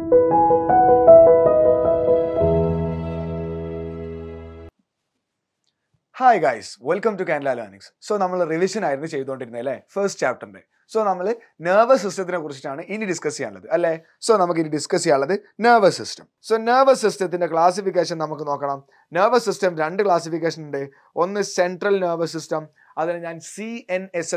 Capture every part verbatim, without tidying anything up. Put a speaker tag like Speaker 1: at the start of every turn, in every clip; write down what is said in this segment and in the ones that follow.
Speaker 1: Hi guys, welcome to Candela Learnings. So, we will revision the first chapter. So, we will nervous system discuss. So, we will discuss the nervous system. So, nervous system classification. Nervous system two classification. One is central nervous system. That is C N S.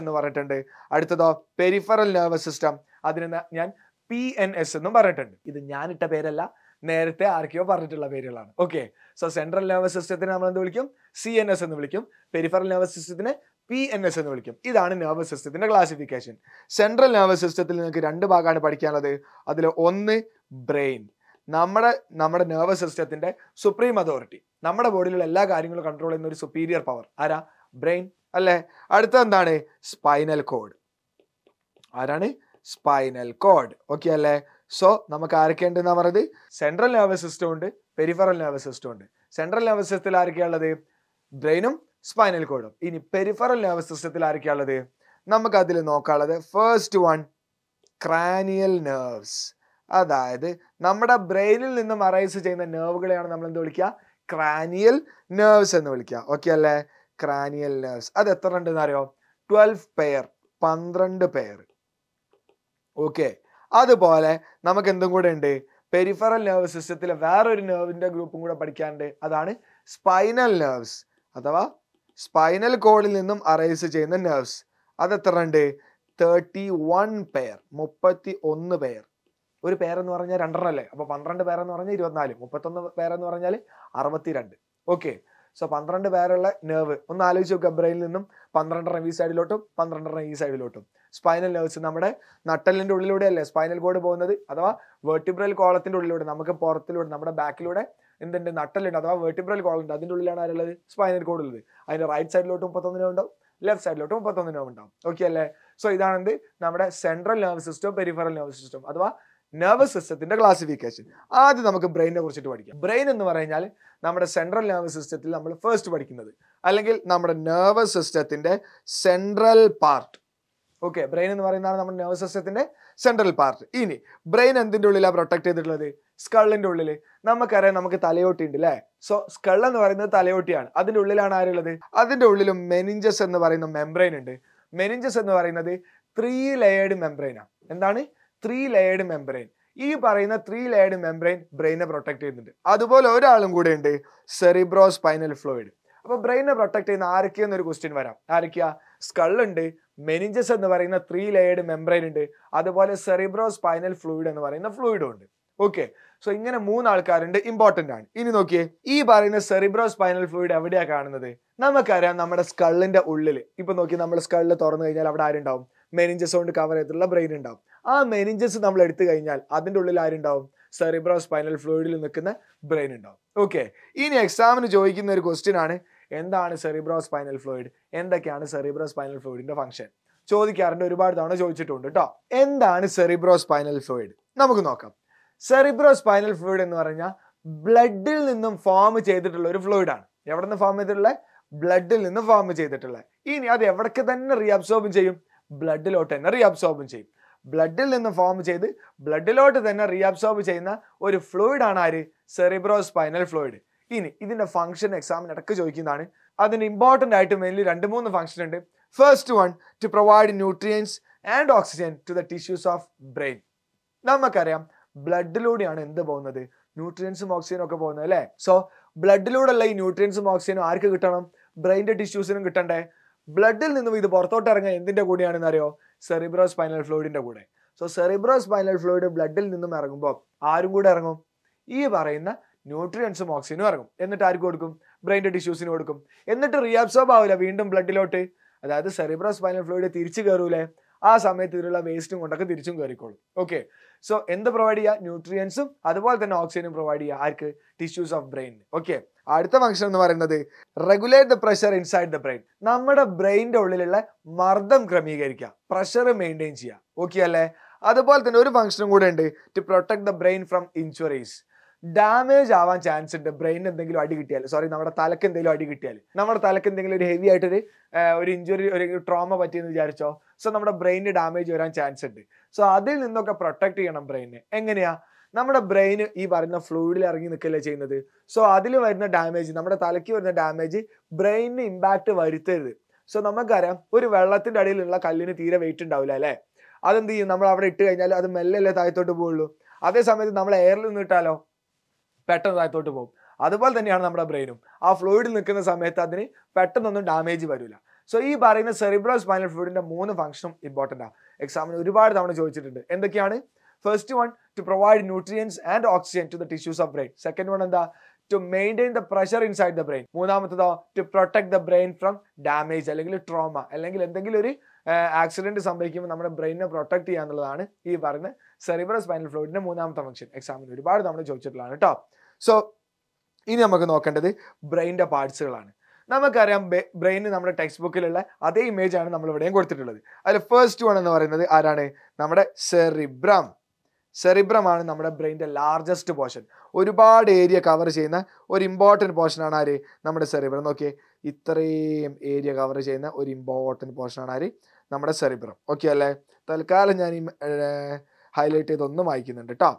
Speaker 1: Peripheral nervous system. That is P N S. This is നേരത്തെ ആർക്കെയോ പറഞ്ഞിട്ടുള്ള പേരുകളാണ്. Okay, so central nervous സിസ്റ്റത്തിനെ നമ്മൾ എന്ത് വിളിക്കും? C N S എന്ന് വിളിക്കും. പെരിഫറൽ നെർവസ് സിസ്റ്റത്തിനെ പി എൻ എസ് എന്ന് വിളിക്കും. ഇതാണ് നെർവസ് സിസ്റ്റത്തിന്റെ ക്ലാസിഫിക്കേഷൻ. സെൻട്രൽ നെർവസ് സിസ്റ്റത്തിൽ നിങ്ങൾക്ക് രണ്ട് ഭാഗമാണ് പഠിക്കാനുള്ളത്. അതിൽ ഒന്ന് ബ്രെയിൻ, നമ്മുടെ നമ്മുടെ നെർവസ് സിസ്റ്റത്തിന്റെ സുപ്രീം അതോറിറ്റി, നമ്മുടെ ബോഡിയിലുള്ള എല്ലാ കാര്യങ്ങളും കൺട്രോൾ ചെയ്യുന്ന ഒരു സുപ്പീരിയർ പവർ ആരാ? ബ്രെയിൻ അല്ലേ. അടുത്ത എന്താണ്? Spinal cord. ആരാണ്? Spinal cord. ഓക്കെ അല്ലേ. സോ നമുക്ക് ആരൊക്കെ ഉണ്ടെന്നാ പറയുന്നത്? സെൻട്രൽ നെർവസ് സിസ്റ്റം ഉണ്ട്, പെരിഫറൽ നെർവസ് സിസ്റ്റം ഉണ്ട്. സെൻട്രൽ നെർവസ് സിസ്റ്റത്തിൽ ആരൊക്കെയുള്ളത്? ബ്രെയിനും സ്പൈനൽ കോഡും. ഇനി പെരിഫറൽ നെർവസ് സിസ്റ്റത്തിൽ ആരൊക്കെയുള്ളത്? നമുക്ക് അതിൽ നോക്കാനുള്ളത് ഫസ്റ്റ് വൺ ക്രാനിയൽ നെർവ്സ്. അതായത് നമ്മുടെ ബ്രെയിനിൽ നിന്നും അറൈസ് ചെയ്യുന്ന നെർവുകളെയാണ് നമ്മൾ എന്ത് വിളിക്കുക? ക്രാനിയൽ നെർവ്സ് എന്ന് വിളിക്കുക. ഓക്കെ അല്ലേ. ക്രാനിയൽ നെർവ്സ് അത് എത്ര ഉണ്ടെന്ന് അറിയോ? ട്വൽവ് പെയർ, പന്ത്രണ്ട് പെയർ. ഓക്കെ, അതുപോലെ നമുക്ക് എന്തും കൂടെ ഉണ്ട്? പെരിഫറൽ നെർവസ് സിസ്റ്റത്തിലെ വേറൊരു നെർവിന്റെ ഗ്രൂപ്പും കൂടെ പഠിക്കാനുണ്ട്. അതാണ് സ്പൈനൽ നെർവ്സ് അഥവാ സ്പൈനൽ കോഡിൽ നിന്നും അറൈസ് ചെയ്യുന്ന നെർവ്സ്. അത് എത്ര ഉണ്ട്? തേർട്ടി വൺ പെയർ, മുപ്പത്തി ഒന്ന് പെയർ. ഒരു പെയർ എന്ന് പറഞ്ഞാൽ രണ്ടെണ്ണം അല്ലേ. അപ്പൊ പന്ത്രണ്ട് പേർ എന്ന് പറഞ്ഞാൽ ഇരുപത്തിനാല്, മുപ്പത്തൊന്ന് പേർ എന്ന് പറഞ്ഞാൽ അറുപത്തിരണ്ട്. ഓക്കെ, സോ പന്ത്രണ്ട് പേരുള്ള നെർവ് ഒന്ന് ആലോചിച്ച് നോക്കുക. ബ്രെയിനിൽ നിന്നും പന്ത്രണ്ടെണ്ണം ഈ സൈഡിലോട്ടും പന്ത്രണ്ടെണ്ണം ഈ സൈഡിലോട്ടും. സ്പൈനൽ നെർവ്സ് നമ്മുടെ നട്ടലിന്റെ ഉള്ളിലൂടെ അല്ലേ സ്പൈനൽ കോഡ് പോകുന്നത്, അഥവാ വെർട്ടിബ്രൽ കോളത്തിന്റെ ഉള്ളിലൂടെ, നമുക്ക് പുറത്തിലൂടെ നമ്മുടെ ബാക്കിലൂടെ എന്തുണ്ട്? നട്ടലുണ്ട് അഥവാ വെർട്ടിബ്രൽ കോളം ഉണ്ട്. അതിന്റെ ഉള്ളിലാണ് ആരുള്ളത്? സ്പൈനൽ കോഡ് ഉള്ളത്. അതിന്റെ റൈറ്റ് സൈഡിലോട്ട് മുപ്പത്തൊന്നിനോ ഉണ്ടാവും, ലെഫ്റ്റ് സൈഡിലോട്ട് മുപ്പത്തൊന്നിനോ ഉണ്ടാവും. ഓക്കെ അല്ലേ. സോ ഇതാണ് എന്ത്? നമ്മുടെ central nervous system, peripheral nervous system അഥവാ നെർവസ് സിസ്റ്റത്തിന്റെ ക്ലാസിഫിക്കേഷൻ. ആദ്യം നമുക്ക് ബ്രെയിനെ കുറിച്ചിട്ട് പഠിക്കാം. ബ്രെയിൻ എന്ന് പറഞ്ഞാൽ നമ്മുടെ സെൻട്രൽ നെർവസ് സിസ്റ്റത്തിൽ നമ്മൾ ഫസ്റ്റ് പഠിക്കുന്നത്, അല്ലെങ്കിൽ നമ്മുടെ നെർവസ് സിസ്റ്റത്തിന്റെ സെൻട്രൽ പാർട്ട്. ഓക്കെ, ബ്രെയിൻ എന്ന് പറയുന്നതാണ് നമ്മുടെ നെർവസ് സിസ്റ്റത്തിന്റെ സെൻട്രൽ പാർട്ട്. ഇനി ബ്രെയിൻ എന്തിന്റെ ഉള്ളിലാണ് പ്രൊട്ടക്ട് ചെയ്തിട്ടുള്ളത്? സ്കള്ളിന്റെ ഉള്ളിൽ. നമുക്കറിയാം നമുക്ക് തലയോട്ടി ഉണ്ട് അല്ലേ. സോ സ്കൾ എന്ന് പറയുന്നത് തലയോട്ടിയാണ്. അതിന്റെ ഉള്ളിലാണ് ആരുള്ളത്? അതിന്റെ ഉള്ളിലും മെനിഞ്ചസ് എന്ന് പറയുന്ന മെംബ്രെയിൻ ഉണ്ട്. മെനിഞ്ചസ് എന്ന് പറയുന്നത് ത്രീ ലെയേർഡ് മെംബ്രെയിനാണ്. എന്താണ്? Three layered membrane. ഈ പറയുന്ന ത്രീ ലെയേർഡ് മെംബ്രെയിൻ ബ്രെയിനെ പ്രൊട്ടക്ട് ചെയ്യുന്നുണ്ട്. അതുപോലെ ഒരാളും കൂടെ ഉണ്ട്, സെറിബ്രോ സ്പൈനൽ ഫ്ലൂയിഡ്. അപ്പൊ ബ്രെയിനെ പ്രൊട്ടക്ട് ചെയ്യുന്ന ആരൊക്കെയെന്നൊരു ക്വസ്റ്റ്യൻ വരാം. ആരൊക്കെയാ? സ്കള്ളുണ്ട്, മെനിഞ്ചസ് എന്ന് പറയുന്ന ത്രീ ലെയേർഡ് മെംബ്രെയിൻ ഉണ്ട്, അതുപോലെ സെറിബ്രോ സ്പൈനൽ ഫ്ലൂയിഡ് എന്ന് പറയുന്ന ഫ്ലൂയിഡും ഉണ്ട്. ഓക്കെ, സോ ഇങ്ങനെ മൂന്ന് ആൾക്കാരുണ്ട്, ഇമ്പോർട്ടന്റ് ആണ്. ഇനി നോക്കിയേ, ഈ പറയുന്ന സെറിബ്രോ സ്പൈനൽ ഫ്ലൂയിഡ് എവിടെയാ കാണുന്നത്? നമുക്കറിയാം നമ്മുടെ സ്കള്ളിന്റെ ഉള്ളിൽ. ഇപ്പൊ നോക്കി, നമ്മൾ സ്കള്ളിൽ തുറന്നു കഴിഞ്ഞാൽ അവിടെ ആരുണ്ടാവും? മെനിഞ്ചസ് കൊണ്ട് കവർ ചെയ്തിട്ടുള്ള ബ്രെയിൻ ഉണ്ടാവും. ആ മെനിഞ്ചസ് നമ്മൾ എടുത്തു കഴിഞ്ഞാൽ അതിന്റെ ഉള്ളിൽ ആരുണ്ടാവും? സെറിബ്രോ സ്പൈനൽ ഫ്ലൂയിഡിൽ നിൽക്കുന്ന ബ്രെയിൻ ഉണ്ടാവും. ഓക്കെ, ഇനി എക്സാമിന് ചോദിക്കുന്ന ഒരു ക്വസ്റ്റ്യൻ ആണ്, എന്താണ് സെറിബ്രോ സ്പൈനൽ ഫ്ലൂയിഡ്? എന്തൊക്കെയാണ് സെറിബ്രോ സ്പൈനൽ ഫ്ലൂയിഡിന്റെ ഫംഗ്ഷൻ? ചോദിക്കാറുണ്ട്, ഒരുപാട് തവണ ചോദിച്ചിട്ടുണ്ട് കേട്ടോ. എന്താണ് സെറിബ്രോ സ്പൈനൽ ഫ്ലൂയിഡ്? നമുക്ക് നോക്കാം. സെറിബ്രോ സ്പൈനൽ ഫ്ലൂയിഡ് എന്ന് പറഞ്ഞാൽ ബ്ലഡിൽ നിന്നും ഫോം ചെയ്തിട്ടുള്ള ഒരു ഫ്ലൂയിഡാണ്. എവിടെ നിന്ന് ഫോം ചെയ്തിട്ടുള്ള? ബ്ലഡിൽ നിന്ന് ഫോം ചെയ്തിട്ടുള്ള. ഇനി അത് എവിടേക്ക് തന്നെ റീഅബ്സോർബ് ചെയ്യും? ബ്ലഡിലോട്ട് തന്നെ റീഅബ്സോർബ് ചെയ്യും. ബ്ലഡിൽ നിന്ന് ഫോം ചെയ്ത് ബ്ലഡിലോട്ട് തന്നെ റീഅബ്സോർബ് ചെയ്യുന്ന ഒരു ഫ്ലൂയിഡ് ആണ് ആര്? Cerebrospinal fluid. ഇനി ഇതിന്റെ ഫംഗ്ഷൻ എക്സാമിന് ഇടയ്ക്ക് ചോദിക്കുന്നതാണ്. അതിന് ഇമ്പോർട്ടന്റ് ആയിട്ട് മെയിൻലി രണ്ട് മൂന്ന് ഫംഗ്ഷൻ ഉണ്ട്. First one, to provide nutrients and oxygen to the tissues of brain. നമുക്കറിയാം ബ്ലഡിലൂടെയാണ് എന്ത് പോകുന്നത്? ന്യൂട്രിയൻസും ഓക്സിജനും ഒക്കെ പോകുന്നത് അല്ലേ. സോ ബ്ലഡിലൂടെയുള്ള ഈ ന്യൂട്രിയൻസും ഓക്സിജനും ആർക്ക് കിട്ടണം? ബ്രെയിൻ്റെ ടിഷ്യൂസിനും കിട്ടണ്ടേ. ബ്ലഡിൽ നിന്നും ഇത് പുറത്തോട്ട് ഇറങ്ങാൻ എന്തിന്റെ കൂടെയാണെന്ന് അറിയോ? സെറിബ്രോ സ്പൈനൽ ഫ്ലൂയിഡിന്റെ കൂടെ. സോ സെറിബ്രോ സ്പൈനൽ ഫ്ലൂയിഡ് ബ്ലഡിൽ നിന്നും ഇറങ്ങുമ്പോൾ ആരും കൂടെ ഇറങ്ങും? ഈ പറയുന്ന ന്യൂട്രിയൻസും ഓക്സിജനും ഇറങ്ങും. എന്നിട്ട് ആർക്ക് കൊടുക്കും? ബ്രെയിൻ്റെ ടിഷ്യൂസിന് കൊടുക്കും. എന്നിട്ട് റീഅബ്സോർബ് ആവില്ല വീണ്ടും ബ്ലഡിലോട്ട്. അതായത് സെറിബ്രോ സ്പൈനൽ ഫ്ലൂയിഡ് തിരിച്ചു കയറൂലേ, ആ സമയത്ത് ഇതിലുള്ള വേസ്റ്റും കൊണ്ടൊക്കെ തിരിച്ചും കയറിക്കോളും. ഓക്കെ, സോ എന്ത് പ്രൊവൈഡ് ചെയ്യുക? ന്യൂട്രിയൻസും അതുപോലെ തന്നെ ഓക്സിജനും പ്രൊവൈഡ് ചെയ്യുക. ആർക്ക്? Tissues of brain. ഓക്കെ, അടുത്ത ഫംഗ്ഷൻ എന്ന് പറയുന്നത് regulate the pressure inside the brain. നമ്മുടെ ബ്രെയിൻ്റെ ഉള്ളിലുള്ള മർദ്ദം ക്രമീകരിക്കുക, പ്രഷർ മെയിൻറ്റെയിൻ ചെയ്യുക. ഓക്കെ അല്ലേ. അതുപോലെ തന്നെ ഒരു ഫംഗ്ഷനും കൂടെ ഉണ്ട്, to protect the brain from injuries. Damage ആവാൻ ചാൻസ് ഉണ്ട് ബ്രെയിൻ എന്തെങ്കിലും അടി കിട്ടിയാൽ, സോറി നമ്മുടെ തലക്ക് എന്തെങ്കിലും അടി കിട്ടിയാൽ, നമ്മുടെ തലക്ക് എന്തെങ്കിലും ഒരു ഹെവി ആയിട്ടൊരു ഒരു ഇഞ്ചുറി, ഒരു ട്രോമ പറ്റിയെന്ന് വിചാരിച്ചോ, സോ നമ്മുടെ ബ്രെയിനിന് ഡാമേജ് വരാൻ ചാൻസ് ഉണ്ട്. സോ അതിൽ നിന്നൊക്കെ പ്രൊട്ടക്ട് ചെയ്യണം ബ്രെയിനെ. എങ്ങനെയാ? നമ്മുടെ ബ്രെയിൻ ഈ പറയുന്ന ഫ്ലൂയിഡിൽ ഇറങ്ങി നിൽക്കല്ലേ ചെയ്യുന്നത്. സോ അതിൽ വരുന്ന ഡാമേജ്, നമ്മുടെ തലയ്ക്ക് വരുന്ന ഡാമേജ് ബ്രെയിനിന് ഇമ്പാക്ട് വരുത്തരുത്. സോ നമുക്കറിയാം ഒരു വെള്ളത്തിന്റെ അടിയിലുള്ള കല്ലിന് തീരെ വെയിറ്റ് ഉണ്ടാവില്ല അല്ലേ. അതെന്ത് ചെയ്യും, നമ്മൾ അവിടെ ഇട്ട് കഴിഞ്ഞാൽ അത് മെല്ലല്ലേ താഴത്തോട്ട് പോവുള്ളൂ. അതേ സമയത്ത് നമ്മൾ എയറിൽ നിന്നിട്ടാലോ പെട്ടെന്ന് താഴത്തോട്ട് പോകും. അതുപോലെ തന്നെയാണ് നമ്മുടെ ബ്രെയിനും. ആ ഫ്ലൂയിഡിൽ നിൽക്കുന്ന സമയത്ത് അതിന് പെട്ടെന്നൊന്നും ഡാമേജ് വരില്ല. സോ ഈ പറയുന്ന സെറിബ്രൽ സ്പൈനൽ ഫ്ലൂയിഡിന്റെ മൂന്ന് ഫംഗ്ഷനും ഇമ്പോർട്ടൻ്റ് ആണ്. എക്സാമിന് ഒരുപാട് തവണ ചോദിച്ചിട്ടുണ്ട്. എന്തൊക്കെയാണ്? First one, to provide nutrients and oxygen to the tissues of brain. Second one എന്താ? To maintain the pressure inside the brain. മൂന്നാമത്തതോ to protect the brain from damage അല്ലെങ്കിൽ ട്രോമ, അല്ലെങ്കിൽ എന്തെങ്കിലും ഒരു ആക്സിഡന്റ് സംഭവിക്കുമ്പോൾ നമ്മുടെ ബ്രെയിനിനെ പ്രൊട്ടക്ട് ചെയ്യുക എന്നുള്ളതാണ് ഈ പറയുന്ന സെറിബ്രൽ സ്പൈനൽ ഫ്ലൂയിഡിന്റെ മൂന്നാമത്തെ ഫംഗ്ഷൻ. എക്സാമിന് ഒരുപാട് തവണ ചോദിച്ചിട്ടുള്ളതാണ് കേട്ടോ. സോ ഇനി നമുക്ക് നോക്കേണ്ടത് ബ്രെയിനിന്റെ പാർട്സുകളാണ്. നമുക്കറിയാം ബ്രെയിൻ നമ്മുടെ ടെക്സ്റ്റ് ബുക്കിലുള്ള അതേ ഇമേജ് ആണ് നമ്മൾ ഇവിടെയും കൊടുത്തിട്ടുള്ളത്. അതിൽ ഫസ്റ്റ് വൺ എന്ന് പറയുന്നത് ആരാണ്? നമ്മുടെ സെറിബ്രം. സെറിബ്രം ആണ് നമ്മുടെ ബ്രെയിനിന്റെ ലാർജസ്റ്റ് പോർഷൻ. ഒരുപാട് ഏരിയ കവർ ചെയ്യുന്ന ഒരു ഇമ്പോർട്ടൻറ്റ് പോർഷൻ ആണ് ആര്? നമ്മുടെ സെറിബ്രം. നോക്കിയേ, ഇത്രയും ഏരിയ കവർ ചെയ്യുന്ന ഒരു ഇമ്പോർട്ടൻറ്റ് പോർഷൻ ആണ് ആര്? നമ്മുടെ സെറിബ്രം. ഓക്കെ അല്ലേ? തൽക്കാലം ഞാൻ ഈ ഹൈലൈറ്റ് ചെയ്തൊന്നും വായിക്കുന്നുണ്ട് കേട്ടോ.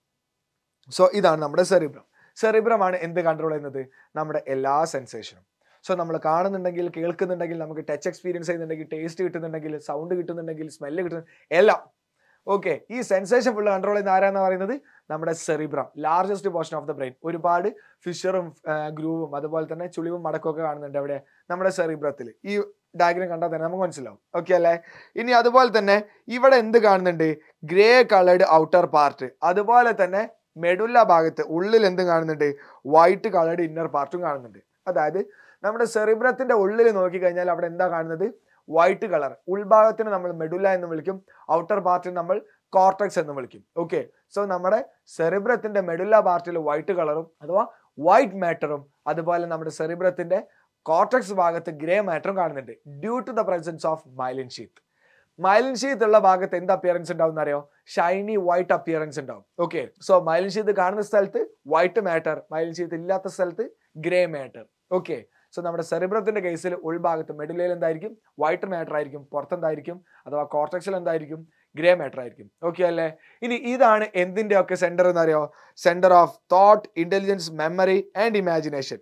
Speaker 1: സോ ഇതാണ് നമ്മുടെ സെറിബ്രം. സെറിബ്രം ആണ് എന്ത് കൺട്രോൾ ചെയ്യുന്നത്? നമ്മുടെ എല്ലാ സെൻസേഷനും. സോ നമ്മൾ കാണുന്നുണ്ടെങ്കിൽ, കേൾക്കുന്നുണ്ടെങ്കിൽ, നമുക്ക് ടച്ച് എക്സ്പീരിയൻസ് ചെയ്യുന്നുണ്ടെങ്കിൽ, ടേസ്റ്റ് കിട്ടുന്നുണ്ടെങ്കിൽ, സൗണ്ട് കിട്ടുന്നുണ്ടെങ്കിൽ, സ്മെല്ല് കിട്ടുന്ന എല്ലാം ഓക്കെ, ഈ സെൻസേഷൻ ഫുള്ള് കൺട്രോൾ ചെയ്യുന്ന ആരാന്ന് പറയുന്നത് നമ്മുടെ cerebrum, largest portion of the brain. ഒരുപാട് ഫിഷറും ഗ്രൂവും അതുപോലെ തന്നെ ചുളിവും മടക്കും ഒക്കെ കാണുന്നുണ്ട് അവിടെ നമ്മുടെ സെറിബ്രത്തിൽ. ഈ ഡയഗ്രം കണ്ടാൽ തന്നെ നമുക്ക് മനസ്സിലാവും. ഓക്കെ അല്ലേ? ഇനി അതുപോലെ തന്നെ ഇവിടെ എന്ത് കാണുന്നുണ്ട്? Grey coloured outer part. അതുപോലെ തന്നെ മെഡുല്ല ഭാഗത്ത് ഉള്ളിൽ എന്ത് കാണുന്നുണ്ട്? വൈറ്റ് കളേർഡ് ഇന്നർ പാർട്ടും കാണുന്നുണ്ട്. അതായത് നമ്മുടെ സെറിബ്രത്തിന്റെ ഉള്ളിൽ നോക്കിക്കഴിഞ്ഞാൽ അവിടെ എന്താ കാണുന്നത്? White colour. ഉൾഭാഗത്തിന് നമ്മൾ മെഡുല്ല എന്ന് വിളിക്കും, ഔട്ടർ പാർട്ടിന് നമ്മൾ കോർട്ടക്സ് എന്ന് വിളിക്കും. ഓക്കെ, സോ നമ്മുടെ സെറിബ്രത്തിന്റെ മെഡുല്ല പാർട്ടിൽ വൈറ്റ് കളറും അഥവാ വൈറ്റ് മാറ്ററും അതുപോലെ നമ്മുടെ സെറിബ്രത്തിന്റെ കോർട്ടക്സ് ഭാഗത്ത് ഗ്രേ മാറ്ററും കാണുന്നുണ്ട്, due to the presence of myelin sheath. Myelin sheath ഉള്ള ഭാഗത്ത് എന്ത് അപ്പിയറൻസ് ഉണ്ടാവും അറിയോ? ഷൈനി വൈറ്റ് അപ്പിയറൻസ് ഉണ്ടാവും. ഓക്കെ, സോ മൈലിൻ ഷീത്ത് കാണുന്ന സ്ഥലത്ത് വൈറ്റ് മാറ്റർ, മൈലിൻ ഷീത്ത് ഇല്ലാത്ത സ്ഥലത്ത് ഗ്രേ മാറ്റർ. ഓക്കെ, സോ നമ്മുടെ സെറിബ്രത്തിന്റെ കേസിൽ ഉൾഭാഗത്ത് മെഡുലയിൽ എന്തായിരിക്കും? വൈറ്റ് മാറ്റർ ആയിരിക്കും. പുറത്തെന്തായിരിക്കും? അഥവാ കോർട്ടക്സിൽ എന്തായിരിക്കും? ഗ്രേ മാറ്റർ ആയിരിക്കും. ഓക്കെ അല്ലേ? ഇനി ഇതാണ് എന്തിന്റെ ഒക്കെ സെന്റർ എന്നറിയോ? Centre of thought, intelligence, memory and imagination.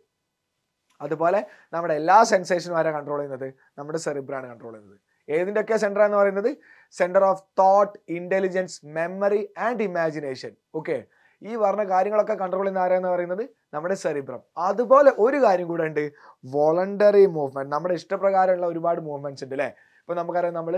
Speaker 1: അതുപോലെ നമ്മുടെ എല്ലാ സെൻസേഷനും ആരാ കൺട്രോൾ ചെയ്യുന്നത്? നമ്മുടെ സെറിബ്രാണ് കൺട്രോൾ ചെയ്യുന്നത്. ഏതിൻ്റെയൊക്കെ സെന്റർ എന്ന് പറയുന്നത്? Centre of thought, intelligence, memory and imagination. Okay, ഈ പറഞ്ഞ കാര്യങ്ങളൊക്കെ കൺട്രോൾ ചെയ്യുന്ന ആരാന്ന് പറയുന്നത് നമ്മുടെ സെറിബ്രം. അതുപോലെ ഒരു കാര്യം കൂടെ ഉണ്ട്, വോളണ്ടറി മൂവ്മെന്റ്. നമ്മുടെ ഇഷ്ടപ്രകാരമുള്ള ഒരുപാട് മൂവ്മെന്റ്സ് ഉണ്ട് അല്ലേ. ഇപ്പൊ നമുക്കറിയാം, നമ്മൾ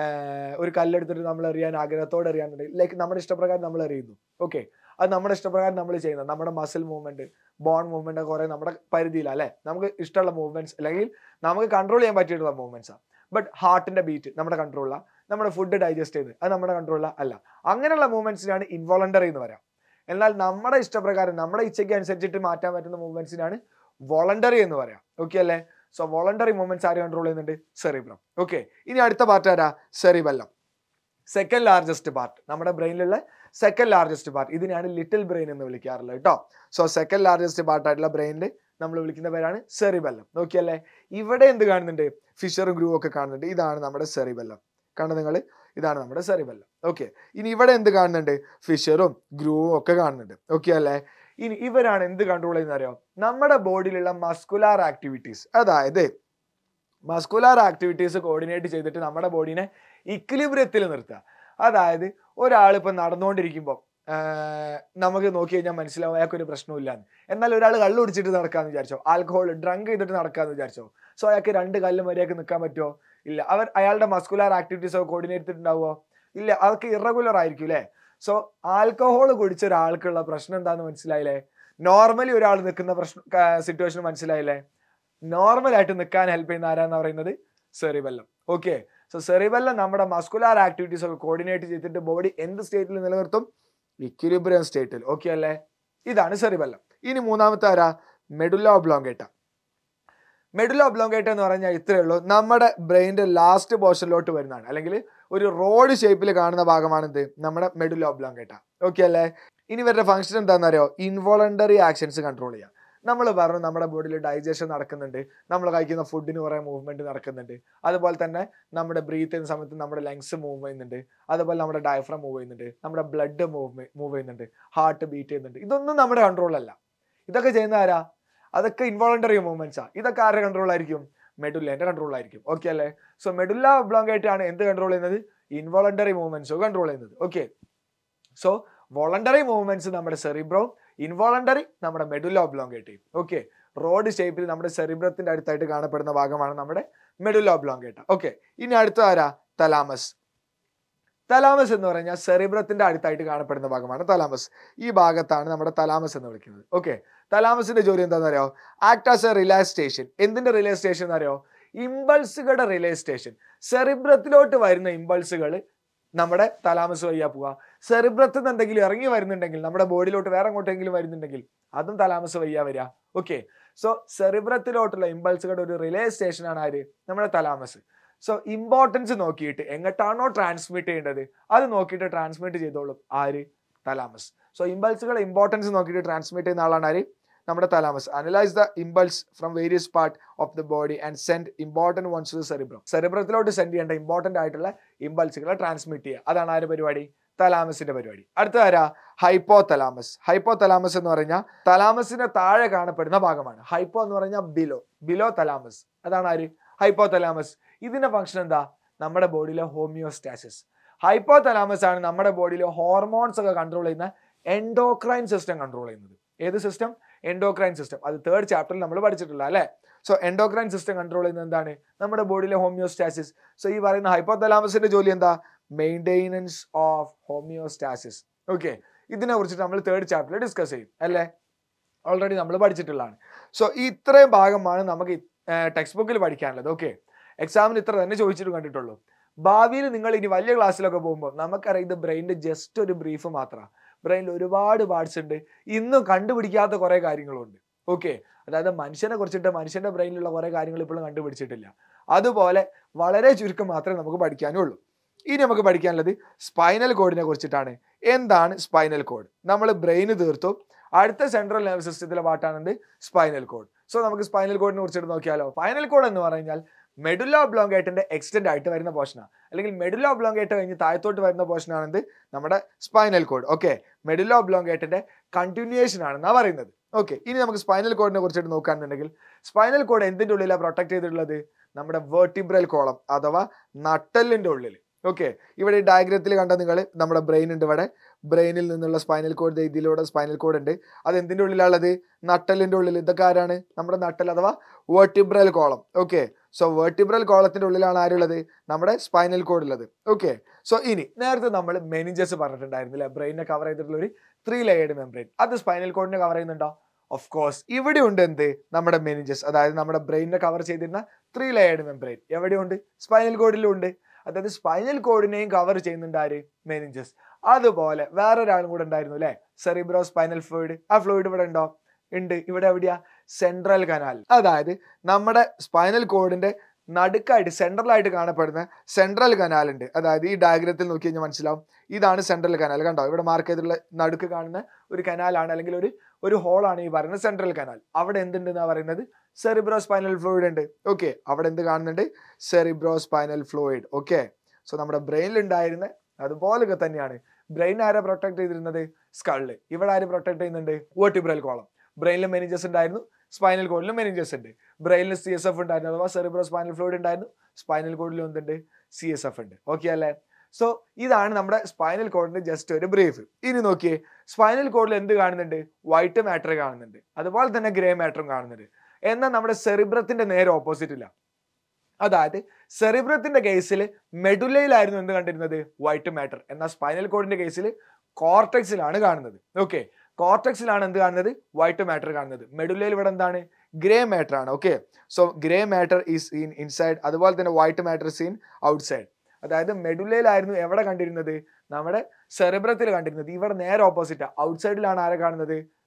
Speaker 1: ഒരു കല്ലെടുത്തിട്ട് നമ്മൾ എറിയാൻ ആഗ്രഹത്തോടെ എറിയാന്നുണ്ടെങ്കിൽ ലൈക്ക് നമ്മുടെ ഇഷ്ടപ്രകാരം നമ്മൾ എറിയുന്നു. ഓക്കെ, അത് നമ്മുടെ ഇഷ്ടപ്രകാരം നമ്മൾ ചെയ്യുന്നത്. നമ്മുടെ മസിൽ മൂവ്മെന്റ്, ബോൺ മൂവ്മെന്റ് കുറെ നമ്മുടെ പരിധിയിലാണ് അല്ലെ. നമുക്ക് ഇഷ്ടമുള്ള മൂവ്മെന്റ്സ് അല്ലെങ്കിൽ നമുക്ക് കൺട്രോൾ ചെയ്യാൻ പറ്റിയിട്ടുള്ള മൂവ്മെന്റ്സ് ആണ്. ബട്ട് ഹാർട്ടിന്റെ ബീറ്റ് നമ്മുടെ കൺട്രോളിലാണ്, നമ്മുടെ ഫുഡ് ഡൈജസ്റ്റ് ചെയ്ത് അത് നമ്മുടെ കൺട്രോളിലാണ് അല്ല. അങ്ങനെയുള്ള മൂവ്മെന്റ്സിനാണ് ഇൻവോളണ്ടറി എന്ന് പറയാം. എന്നാൽ നമ്മുടെ ഇഷ്ടപ്രകാരം നമ്മുടെ ഇച്ഛയ്ക്ക് അനുസരിച്ചിട്ട് മാറ്റാൻ പറ്റുന്ന മൂവ്മെന്റ്സിനാണ് വോളണ്ടറി എന്ന് പറയാം. ഓക്കെ അല്ലേ? സോ വോളണ്ടറി മൂവ്മെന്റ്സ് ആര് കൺട്രോൾ ചെയ്യുന്നുണ്ട്? സെറിബ്രം. ഓക്കെ, ഇനി അടുത്ത പാർട്ട് ആരാ? സെറിബെല്ലം. സെക്കൻഡ് ലാർജസ്റ്റ് പാർട്ട്, നമ്മുടെ ബ്രെയിനിലുള്ള സെക്കൻഡ് ലാർജസ്റ്റ് പാർട്ട്. ഇതിനെയാണ് ലിറ്റിൽ ബ്രെയിൻ എന്ന് വിളിക്കാറുള്ളത് കേട്ടോ. സോ സെക്കൻഡ് ലാർജസ്റ്റ് പാർട്ട് ആയിട്ടുള്ള ബ്രെയിനിൽ നമ്മൾ വിളിക്കുന്ന പേരാണ് സെറിബെല്ലം. നോക്കിയല്ലേ, ഇവിടെ എന്ത് കാണുന്നുണ്ട്? ഫിഷറും ഗ്രൂ ഒക്കെ കാണുന്നുണ്ട്. ഇതാണ് നമ്മുടെ സെറിബെല്ലം. കണ്ടോ നിങ്ങൾ? ഇതാണ് നമ്മുടെ സെറിബെല്ലം. ഓക്കെ, ഇനി ഇവിടെ എന്ത് കാണുന്നുണ്ട്? ഫിഷറും ഗ്രൂവും ഒക്കെ കാണുന്നുണ്ട്. ഓക്കെ അല്ലേ? ഇനി ഇവരാണ് എന്ത് കൺട്രോൾ ചെയ്യുന്ന അറിയോ? നമ്മുടെ ബോഡിയിലുള്ള മസ്കുലാർ ആക്ടിവിറ്റീസ്. അതായത് മസ്കുലാർ ആക്ടിവിറ്റീസ് കോർഡിനേറ്റ് ചെയ്തിട്ട് നമ്മുടെ ബോഡീനെ ഇക്വിലിബ്രിയത്തിൽ നിർത്തുക. അതായത് ഒരാൾ ഇപ്പം നടന്നുകൊണ്ടിരിക്കുമ്പോൾ നമുക്ക് നോക്കി കഴിഞ്ഞാൽ മനസ്സിലാവും അയാൾക്ക് ഒരു പ്രശ്നമില്ലാന്ന്. എന്നാൽ ഒരാൾ കള്ളു കുടിച്ചിട്ട് നടക്കാന്ന് വിചാരിച്ചോ, ആൽക്കഹോൾ ഡ്രങ്ക് ചെയ്തിട്ട് നടക്കാന്ന് വിചാരിച്ചോ, സോ അയാൾക്ക് രണ്ട് കല്ല് മര്യാദക്ക് നിൽക്കാൻ പറ്റുമോ? ഇല്ല. അവർ അയാളുടെ മസ്കുലാർ ആക്ടിവിറ്റീസ് ഒക്കെ കോർഡിനേറ്റ് ചെയ്തിട്ടുണ്ടാവുമോ? ഇല്ല. അതൊക്കെ ഇറഗുലർ ആയിരിക്കും അല്ലേ. സോ ആൽക്കഹോൾ കുടിച്ച ഒരാൾക്കുള്ള പ്രശ്നം എന്താണെന്ന് മനസ്സിലായില്ലേ? നോർമലി ഒരാൾ നിൽക്കുന്ന പ്രശ്നം സിറ്റുവേഷൻ മനസ്സിലായില്ലേ? നോർമൽ ആയിട്ട് നിൽക്കാൻ ഹെൽപ്പ് ചെയ്യുന്ന ആരാന്ന് പറയുന്നത് സെറിബെല്ലം. ഓക്കെ, സോ സെറിബെല്ലം നമ്മുടെ മസ്കുലാർ ആക്ടിവിറ്റീസ് ഒക്കെ കോർഡിനേറ്റ് ചെയ്തിട്ട് ബോഡി എന്ത് സ്റ്റേറ്റിൽ നിലനിർത്തും? ഇക്വിലിബ്രിയം സ്റ്റേറ്റിൽ. ഓക്കെ അല്ലേ? ഇതാണ് സെറിബെല്ലം. ഇനി മൂന്നാമത്തെ ആരാ? Medulla oblongata. മെഡുല്ല ഒബ്ലോങ്കേറ്റ എന്ന് പറഞ്ഞാൽ ഇത്രയേ ഉള്ളൂ, നമ്മുടെ ബ്രെയിനിന്റെ ലാസ്റ്റ് പോർഷനിലോട്ട് വരുന്നതാണ്, അല്ലെങ്കിൽ ഒരു റോഡ് ഷേപ്പിൽ കാണുന്ന ഭാഗമാണിത് നമ്മുടെ മെഡുല്ല ഒബ്ലോങ്കേറ്റ. ഓക്കെ അല്ലേ? ഇനി ഇവരുടെ ഫംഗ്ഷൻ എന്താണെന്ന് അറിയോ? ഇൻവോളണ്ടറി ആക്ഷൻസ് കൺട്രോൾ ചെയ്യുക. നമ്മൾ പറഞ്ഞു നമ്മുടെ ബോഡിയിൽ ഡൈജഷൻ നടക്കുന്നുണ്ട്, നമ്മൾ കഴിക്കുന്ന ഫുഡിന് കുറേ മൂവ്മെന്റ് നടക്കുന്നുണ്ട്, അതുപോലെ തന്നെ നമ്മുടെ ബ്രീത്ത് ചെയ്യുന്ന സമയത്ത് നമ്മുടെ ലങ്സ് മൂവ് ചെയ്യുന്നുണ്ട്, അതുപോലെ നമ്മുടെ ഡയഫ്രം മൂവ് ചെയ്യുന്നുണ്ട്, നമ്മുടെ ബ്ലഡ് മൂവ് മൂവ് ചെയ്യുന്നുണ്ട്, ഹാർട്ട് ബീറ്റ് ചെയ്യുന്നുണ്ട്. ഇതൊന്നും നമ്മുടെ കൺട്രോളല്ല. ഇതൊക്കെ ചെയ്യുന്ന ആരാ? അതൊക്കെ ഇൻവോളണ്ടറി മൂവ്മെന്റ്സാ. ഇതൊക്കെ ആരുടെ കൺട്രോളായിരിക്കും? മെഡുല്ലേന്റെ കൺട്രോളായിരിക്കും. ഓക്കെ അല്ലേ? സോ മെഡുല്ല ഒബ്ലോങ്കേറ്റ ആണ് എന്ത് കൺട്രോൾ ചെയ്യുന്നത്? ഇൻവോളണ്ടറി മൂവ്മെന്റ്സ് കൺട്രോൾ ചെയ്യുന്നത്. ഓക്കെ, സോ വോളണ്ടറി മൂവ്മെന്റ്സ് നമ്മുടെ സെറിബ്രവും, ഇൻവോളണ്ടറി നമ്മുടെ മെഡുല്ല ഒബ്ലോങ്കേറ്റയും. ഓക്കെ, റോഡ് ഷേപ്പിൽ നമ്മുടെ സെറിബ്രത്തിന്റെ അടുത്തായിട്ട് കാണപ്പെടുന്ന ഭാഗമാണ് നമ്മുടെ മെഡുല്ല ഒബ്ലോങ്കേറ്റ. ഓക്കെ, ഇനി അടുത്ത ആരാ? തലാമസ്. തലാമസ് എന്ന് പറഞ്ഞാൽ സെറിബ്രത്തിന്റെ അടുത്തായിട്ട് കാണപ്പെടുന്ന ഭാഗമാണ് തലാമസ്. ഈ ഭാഗത്താണ് നമ്മുടെ തലാമസ് എന്ന് വിളിക്കുന്നത്. ഓക്കെ, തലാമസിന്റെ ജോലി എന്താണെന്ന് അറിയോ? Act as a relay station. എന്തിന്റെ റിലേ സ്റ്റേഷൻ എന്ന് അറിയോ? ഇമ്പൾസുകളുടെ റിലേ സ്റ്റേഷൻ. സെറിബ്രത്തിലോട്ട് വരുന്ന ഇമ്പൾസുകൾ നമ്മുടെ തലാമസ് വഴിയാ പോവാ. സെറിബ്രത്തിൽ നിന്ന് എന്തെങ്കിലും ഇറങ്ങി വരുന്നുണ്ടെങ്കിൽ, നമ്മുടെ ബോഡിയിലോട്ട് വേറെ എങ്ങോട്ടെങ്കിലും വരുന്നുണ്ടെങ്കിൽ അതും തലാമസ് വഴിയാ വരിക. ഓക്കെ, സോ സെറിബ്രത്തിലോട്ടുള്ള ഇമ്പൾസുകളുടെ ഒരു റിലേ സ്റ്റേഷൻ ആണ് ആര്? നമ്മുടെ തലാമസ്. സോ ഇമ്പോർട്ടൻസ് നോക്കിയിട്ട് എങ്ങോട്ടാണോ ട്രാൻസ്മിറ്റ് ചെയ്യേണ്ടത് അത് നോക്കിയിട്ട് ട്രാൻസ്മിറ്റ് ചെയ്തോളും ആര്? തലാമസ്. സോ ഇമ്പൾസുകൾ ഇമ്പോർട്ടൻസ് നോക്കിയിട്ട് ട്രാൻസ്മിറ്റ് ചെയ്യുന്ന ആളാണ് ആര്? നമ്മുടെ thalamus. Analyse the impulse from various part of the body and send important ones to cerebrum. സെറിബ്രത്തിലോട്ട് സെൻഡ് ചെയ്യേണ്ട ഇമ്പോർട്ടന്റ് ആയിട്ടുള്ള ഇമ്പൾസുകളെ ട്രാൻസ്മിറ്റ് ചെയ്യുക. അതാണ് ആര് പരിപാടി? തലാമസിന്റെ പരിപാടി. അടുത്ത ആരാ? Hypo thalamus. ഹൈപ്പോ തലാമസ് എന്ന് പറഞ്ഞാൽ തലാമസിന്റെ താഴെ കാണപ്പെടുന്ന ഭാഗമാണ്. ഹൈപ്പോ എന്ന് പറഞ്ഞാൽ ബിലോ, ബിലോ തലാമസ്. അതാണ് ആര്? Hypo thalamus. ഇതിന്റെ ഫംഗ്ഷൻ എന്താ? നമ്മുടെ ബോഡിയിലെ ഹോമിയോസ്റ്റാസിസ്. ഹൈപ്പോ തലാമസ് ആണ് നമ്മുടെ ബോഡിയിലെ ഹോർമോൺസ് ഒക്കെ കൺട്രോൾ ചെയ്യുന്ന എൻഡോക്രൈൻ സിസ്റ്റം കൺട്രോൾ ചെയ്യുന്നത്. ഏത് സിസ്റ്റം? Endocrine system. അത് തേർഡ് ചാപ്റ്ററിൽ നമ്മൾ പഠിച്ചിട്ടുള്ള അല്ലേ? സോ എൻഡോക്രൈൻ സിസ്റ്റം കൺട്രോൾ ചെയ്യുന്നത് എന്താണ്? നമ്മുടെ ബോഡിയിലെ ഹോമിയോസ്റ്റാസിസ്. സോ ഈ പറയുന്ന ഹൈപ്പോ തലാമസിന്റെ ജോലി എന്താ? Maintenance of homeostasis. ഓക്കെ, ഇതിനെ കുറിച്ചിട്ട് നമ്മൾ തേർഡ് ചാപ്റ്ററിൽ ഡിസ്കസ് ചെയ്യും അല്ലേ? ഓൾറെഡി നമ്മൾ പഠിച്ചിട്ടുള്ളതാണ്. സോ ഈ ഇത്രയും ഭാഗമാണ് നമുക്ക് ടെക്സ്റ്റ് ബുക്കിൽ പഠിക്കാനുള്ളത്. ഓക്കെ, എക്സാമിന് ഇത്ര തന്നെ ചോദിച്ചിട്ട് കണ്ടിട്ടുള്ളൂ. ഭാവിയിൽ നിങ്ങൾ ഇനി വലിയ ക്ലാസ്സിലൊക്കെ പോകുമ്പോൾ നമുക്കറിയാം ഇത് ബ്രെയിനിന്റെ ജസ്റ്റ് ഒരു ബ്രീഫ് മാത്രമാണ്. ബ്രെയിനിൽ ഒരുപാട് പാർട്സ് ഉണ്ട്, ഇന്നും കണ്ടുപിടിക്കാത്ത കുറെ കാര്യങ്ങളുണ്ട്. ഓക്കെ, അതായത് മനുഷ്യനെ കുറിച്ചിട്ട് മനുഷ്യന്റെ ബ്രെയിനിലുള്ള കുറെ കാര്യങ്ങൾ ഇപ്പോഴും കണ്ടുപിടിച്ചിട്ടില്ല. അതുപോലെ വളരെ ചുരുക്കം മാത്രമേ നമുക്ക് പഠിക്കാനുള്ളൂ. ഇനി നമുക്ക് പഠിക്കാനുള്ളത് സ്പൈനൽ കോഡിനെ കുറിച്ചിട്ടാണ്. എന്താണ് സ്പൈനൽ കോഡ്? നമ്മൾ ബ്രെയിന് തീർത്തു. അടുത്ത സെൻട്രൽ നെർവസ് സിസ്റ്റത്തിലെ പാർട്ടാണെന്ത്? Spinal cord. സോ നമുക്ക് സ്പൈനൽ കോഡിനെ കുറിച്ചിട്ട് നോക്കിയാലോ. സ്പൈനൽ കോഡ് എന്ന് പറഞ്ഞാൽ മെഡുല്ല ഒബ്ലോങ്കേറ്റന്റെ എക്സ്റ്റെൻഡ് ആയിട്ട് വരുന്ന പോർഷനാണ്, അല്ലെങ്കിൽ മെഡുല്ല ഒബ്ലോങ്കേറ്റ കഴിഞ്ഞ് താഴത്തോട്ട് വരുന്ന പോർഷനാണെന്ത്? നമ്മുടെ സ്പൈനൽ കോഡ്. ഓക്കെ, മെഡുല്ല ഒബ്ലോങ്കേറ്റന്റെ കണ്ടിന്യൂവേഷൻ ആണെന്നാണ് പറയുന്നത്. ഓക്കെ, ഇനി നമുക്ക് സ്പൈനൽ കോഡിനെ കുറിച്ചിട്ട് നോക്കുകയാണെന്നുണ്ടെങ്കിൽ സ്പൈനൽ കോഡ് എന്തിന്റെ ഉള്ളിലാണ് പ്രൊട്ടക്ട് ചെയ്തിട്ടുള്ളത്? നമ്മുടെ വെർട്ടിബ്രൽ കോളം അഥവാ നട്ടെല്ലിന്റെ ഉള്ളിൽ. ഓക്കെ, ഇവിടെ ഈ ഡയഗ്രത്തിൽ കണ്ട നിങ്ങൾ നമ്മുടെ ബ്രെയിൻ ഉണ്ട്. ഇവിടെ ബ്രെയിനിൽ നിന്നുള്ള സ്പൈനൽ കോഡ്, ഇതിലൂടെ സ്പൈനൽ കോഡ് ഉണ്ട്. അത് എന്തിന്റെ ഉള്ളിലുള്ളത്? നട്ടെല്ലിന്റെ ഉള്ളിൽ. ഇതൊക്കെ ആരാണ്? നമ്മുടെ നട്ടെൽ അഥവാ vertebral column. Okay, so vertebral കോളത്തിന്റെ ഉള്ളിലാണ് ആരുള്ളത്? നമ്മുടെ സ്പൈനൽ കോഡ് ഉള്ളത്. ഓക്കെ, സോ ഇനി നേരത്തെ നമ്മൾ മെനിഞ്ചസ് പറഞ്ഞിട്ടുണ്ടായിരുന്നില്ല, ബ്രെയിനെ കവർ ചെയ്തിട്ടുള്ള ഒരു ത്രീ ലെയേർഡ് മെംബ്രെയിൻ. അത് സ്പൈനൽ കോഡിനെ കവർ ചെയ്യുന്നുണ്ടോ? ഓഫ് കോഴ്സ്, ഇവിടെ ഉണ്ട് എന്ത്? നമ്മുടെ മെനിഞ്ചസ്, അതായത് നമ്മുടെ ബ്രെയിനെ കവർ ചെയ്തിരുന്ന ത്രീ ലെയേർഡ് മെംബ്രെയിൻ എവിടെയുണ്ട്? സ്പൈനൽ കോഡിലും ഉണ്ട്. അതായത് സ്പൈനൽ കോഡിനെയും കവർ ചെയ്യുന്നുണ്ട് ആര്? മെനിഞ്ചസ്. അതുപോലെ വേറൊരാളും കൂടെ ഉണ്ടായിരുന്നു അല്ലെ, സെറിബ്രോ സ്പൈനൽ ഫ്ലൂയിഡ്. ആ ഫ്ലൂയിഡ് ഇവിടെ ഉണ്ടോ? ഉണ്ട്. ഇവിടെ എവിടെയാ? Central canal. അതായത് നമ്മുടെ സ്പൈനൽ കോഡിന്റെ നടുക്കായിട്ട് സെൻട്രലായിട്ട് കാണപ്പെടുന്ന സെൻട്രൽ കനാൽ ഉണ്ട്. അതായത് ഈ ഡയഗ്രത്തിൽ നോക്കി കഴിഞ്ഞാൽ മനസ്സിലാവും, ഇതാണ് സെൻട്രൽ കനാൽ. കണ്ടോ, ഇവിടെ മാർക്ക് ചെയ്തിട്ടുള്ള നടുക്ക് കാണുന്ന ഒരു കനാലാണ്, അല്ലെങ്കിൽ ഒരു ഒരു ഹോളാണ് ഈ പറയുന്ന സെൻട്രൽ കനാൽ. അവിടെ എന്തുണ്ടെന്നാ പറയുന്നത്? സെറിബ്രോ സ്പൈനൽ ഫ്ലൂയിഡ് ഉണ്ട്. ഓക്കെ, അവിടെ എന്ത് കാണുന്നുണ്ട്? Cerebrospinal fluid. Okay, so നമ്മുടെ ബ്രെയിനിൽ ഉണ്ടായിരുന്ന അതുപോലൊക്കെ തന്നെയാണ്. ബ്രെയിൻ ആരെ പ്രൊട്ടക്ട് ചെയ്തിരുന്നത്? സ്കള്ള്. ഇവിടെ ആര് പ്രൊട്ടക്ട് ചെയ്യുന്നുണ്ട്? Vertebral column. ബ്രെയിനിൽ മെനിഞ്ചസ് ഉണ്ടായിരുന്നു, സ്പൈനൽ കോഡിലും മെനിഞ്ചസ് ഉണ്ട്. ബ്രെയിനിൽ സി എസ് എഫ് ഉണ്ടായിരുന്നു, അഥവാ സെറിബ്രോ സ്പൈനൽ ഫ്ലൂയിഡ് ഉണ്ടായിരുന്നു. സ്പൈനൽ കോഡിലും എന്തുണ്ട്? സി എസ് എഫ് ഉണ്ട്. ഓക്കെ അല്ലേ? സോ ഇതാണ് നമ്മുടെ സ്പൈനൽ കോഡിന്റെ ജസ്റ്റ് ഒരു ബ്രീഫ്. ഇനി നോക്കിയേ, സ്പൈനൽ കോഡിൽ എന്ത് കാണുന്നുണ്ട്? വൈറ്റ് മാറ്റർ കാണുന്നുണ്ട്, അതുപോലെ തന്നെ ഗ്രേ മാറ്ററും കാണുന്നുണ്ട്. എന്നാൽ നമ്മുടെ സെറിബ്രത്തിന്റെ നേരെ ഓപ്പോസിറ്റ് ഇല്ല. അതായത് സെറിബ്രത്തിന്റെ കേസിൽ മെഡുല്ലയിലായിരുന്നു എന്ത് കണ്ടിരുന്നത്? White matter. എന്നാൽ സ്പൈനൽ കോഡിന്റെ കേസിൽ കോർട്ടെക്സിലാണ് കാണുന്നത്. ഓക്കെ, കോർട്ടെക്സിലാണ് എന്ത് കാണുന്നത്? വൈറ്റ് മാറ്റർ കാണുന്നത്. മെഡുല്ലയിൽ ഇവിടെ എന്താണ്? ഗ്രേ മാറ്റർ ആണ്. Okay, so grey matter is in inside, അതുപോലെ തന്നെ white matter is in outside. അതായത് മെഡുല്ലയിലായിരുന്നു എവിടെ കണ്ടിരുന്നത്? നമ്മുടെ സെറിബ്രത്തിൽ കണ്ടിരുന്നത്. ഇവിടെ നേരെ ഓപ്പോസിറ്റാ, ഔട്ട്സൈഡിലാണ് ആരെ കാണുന്നത്?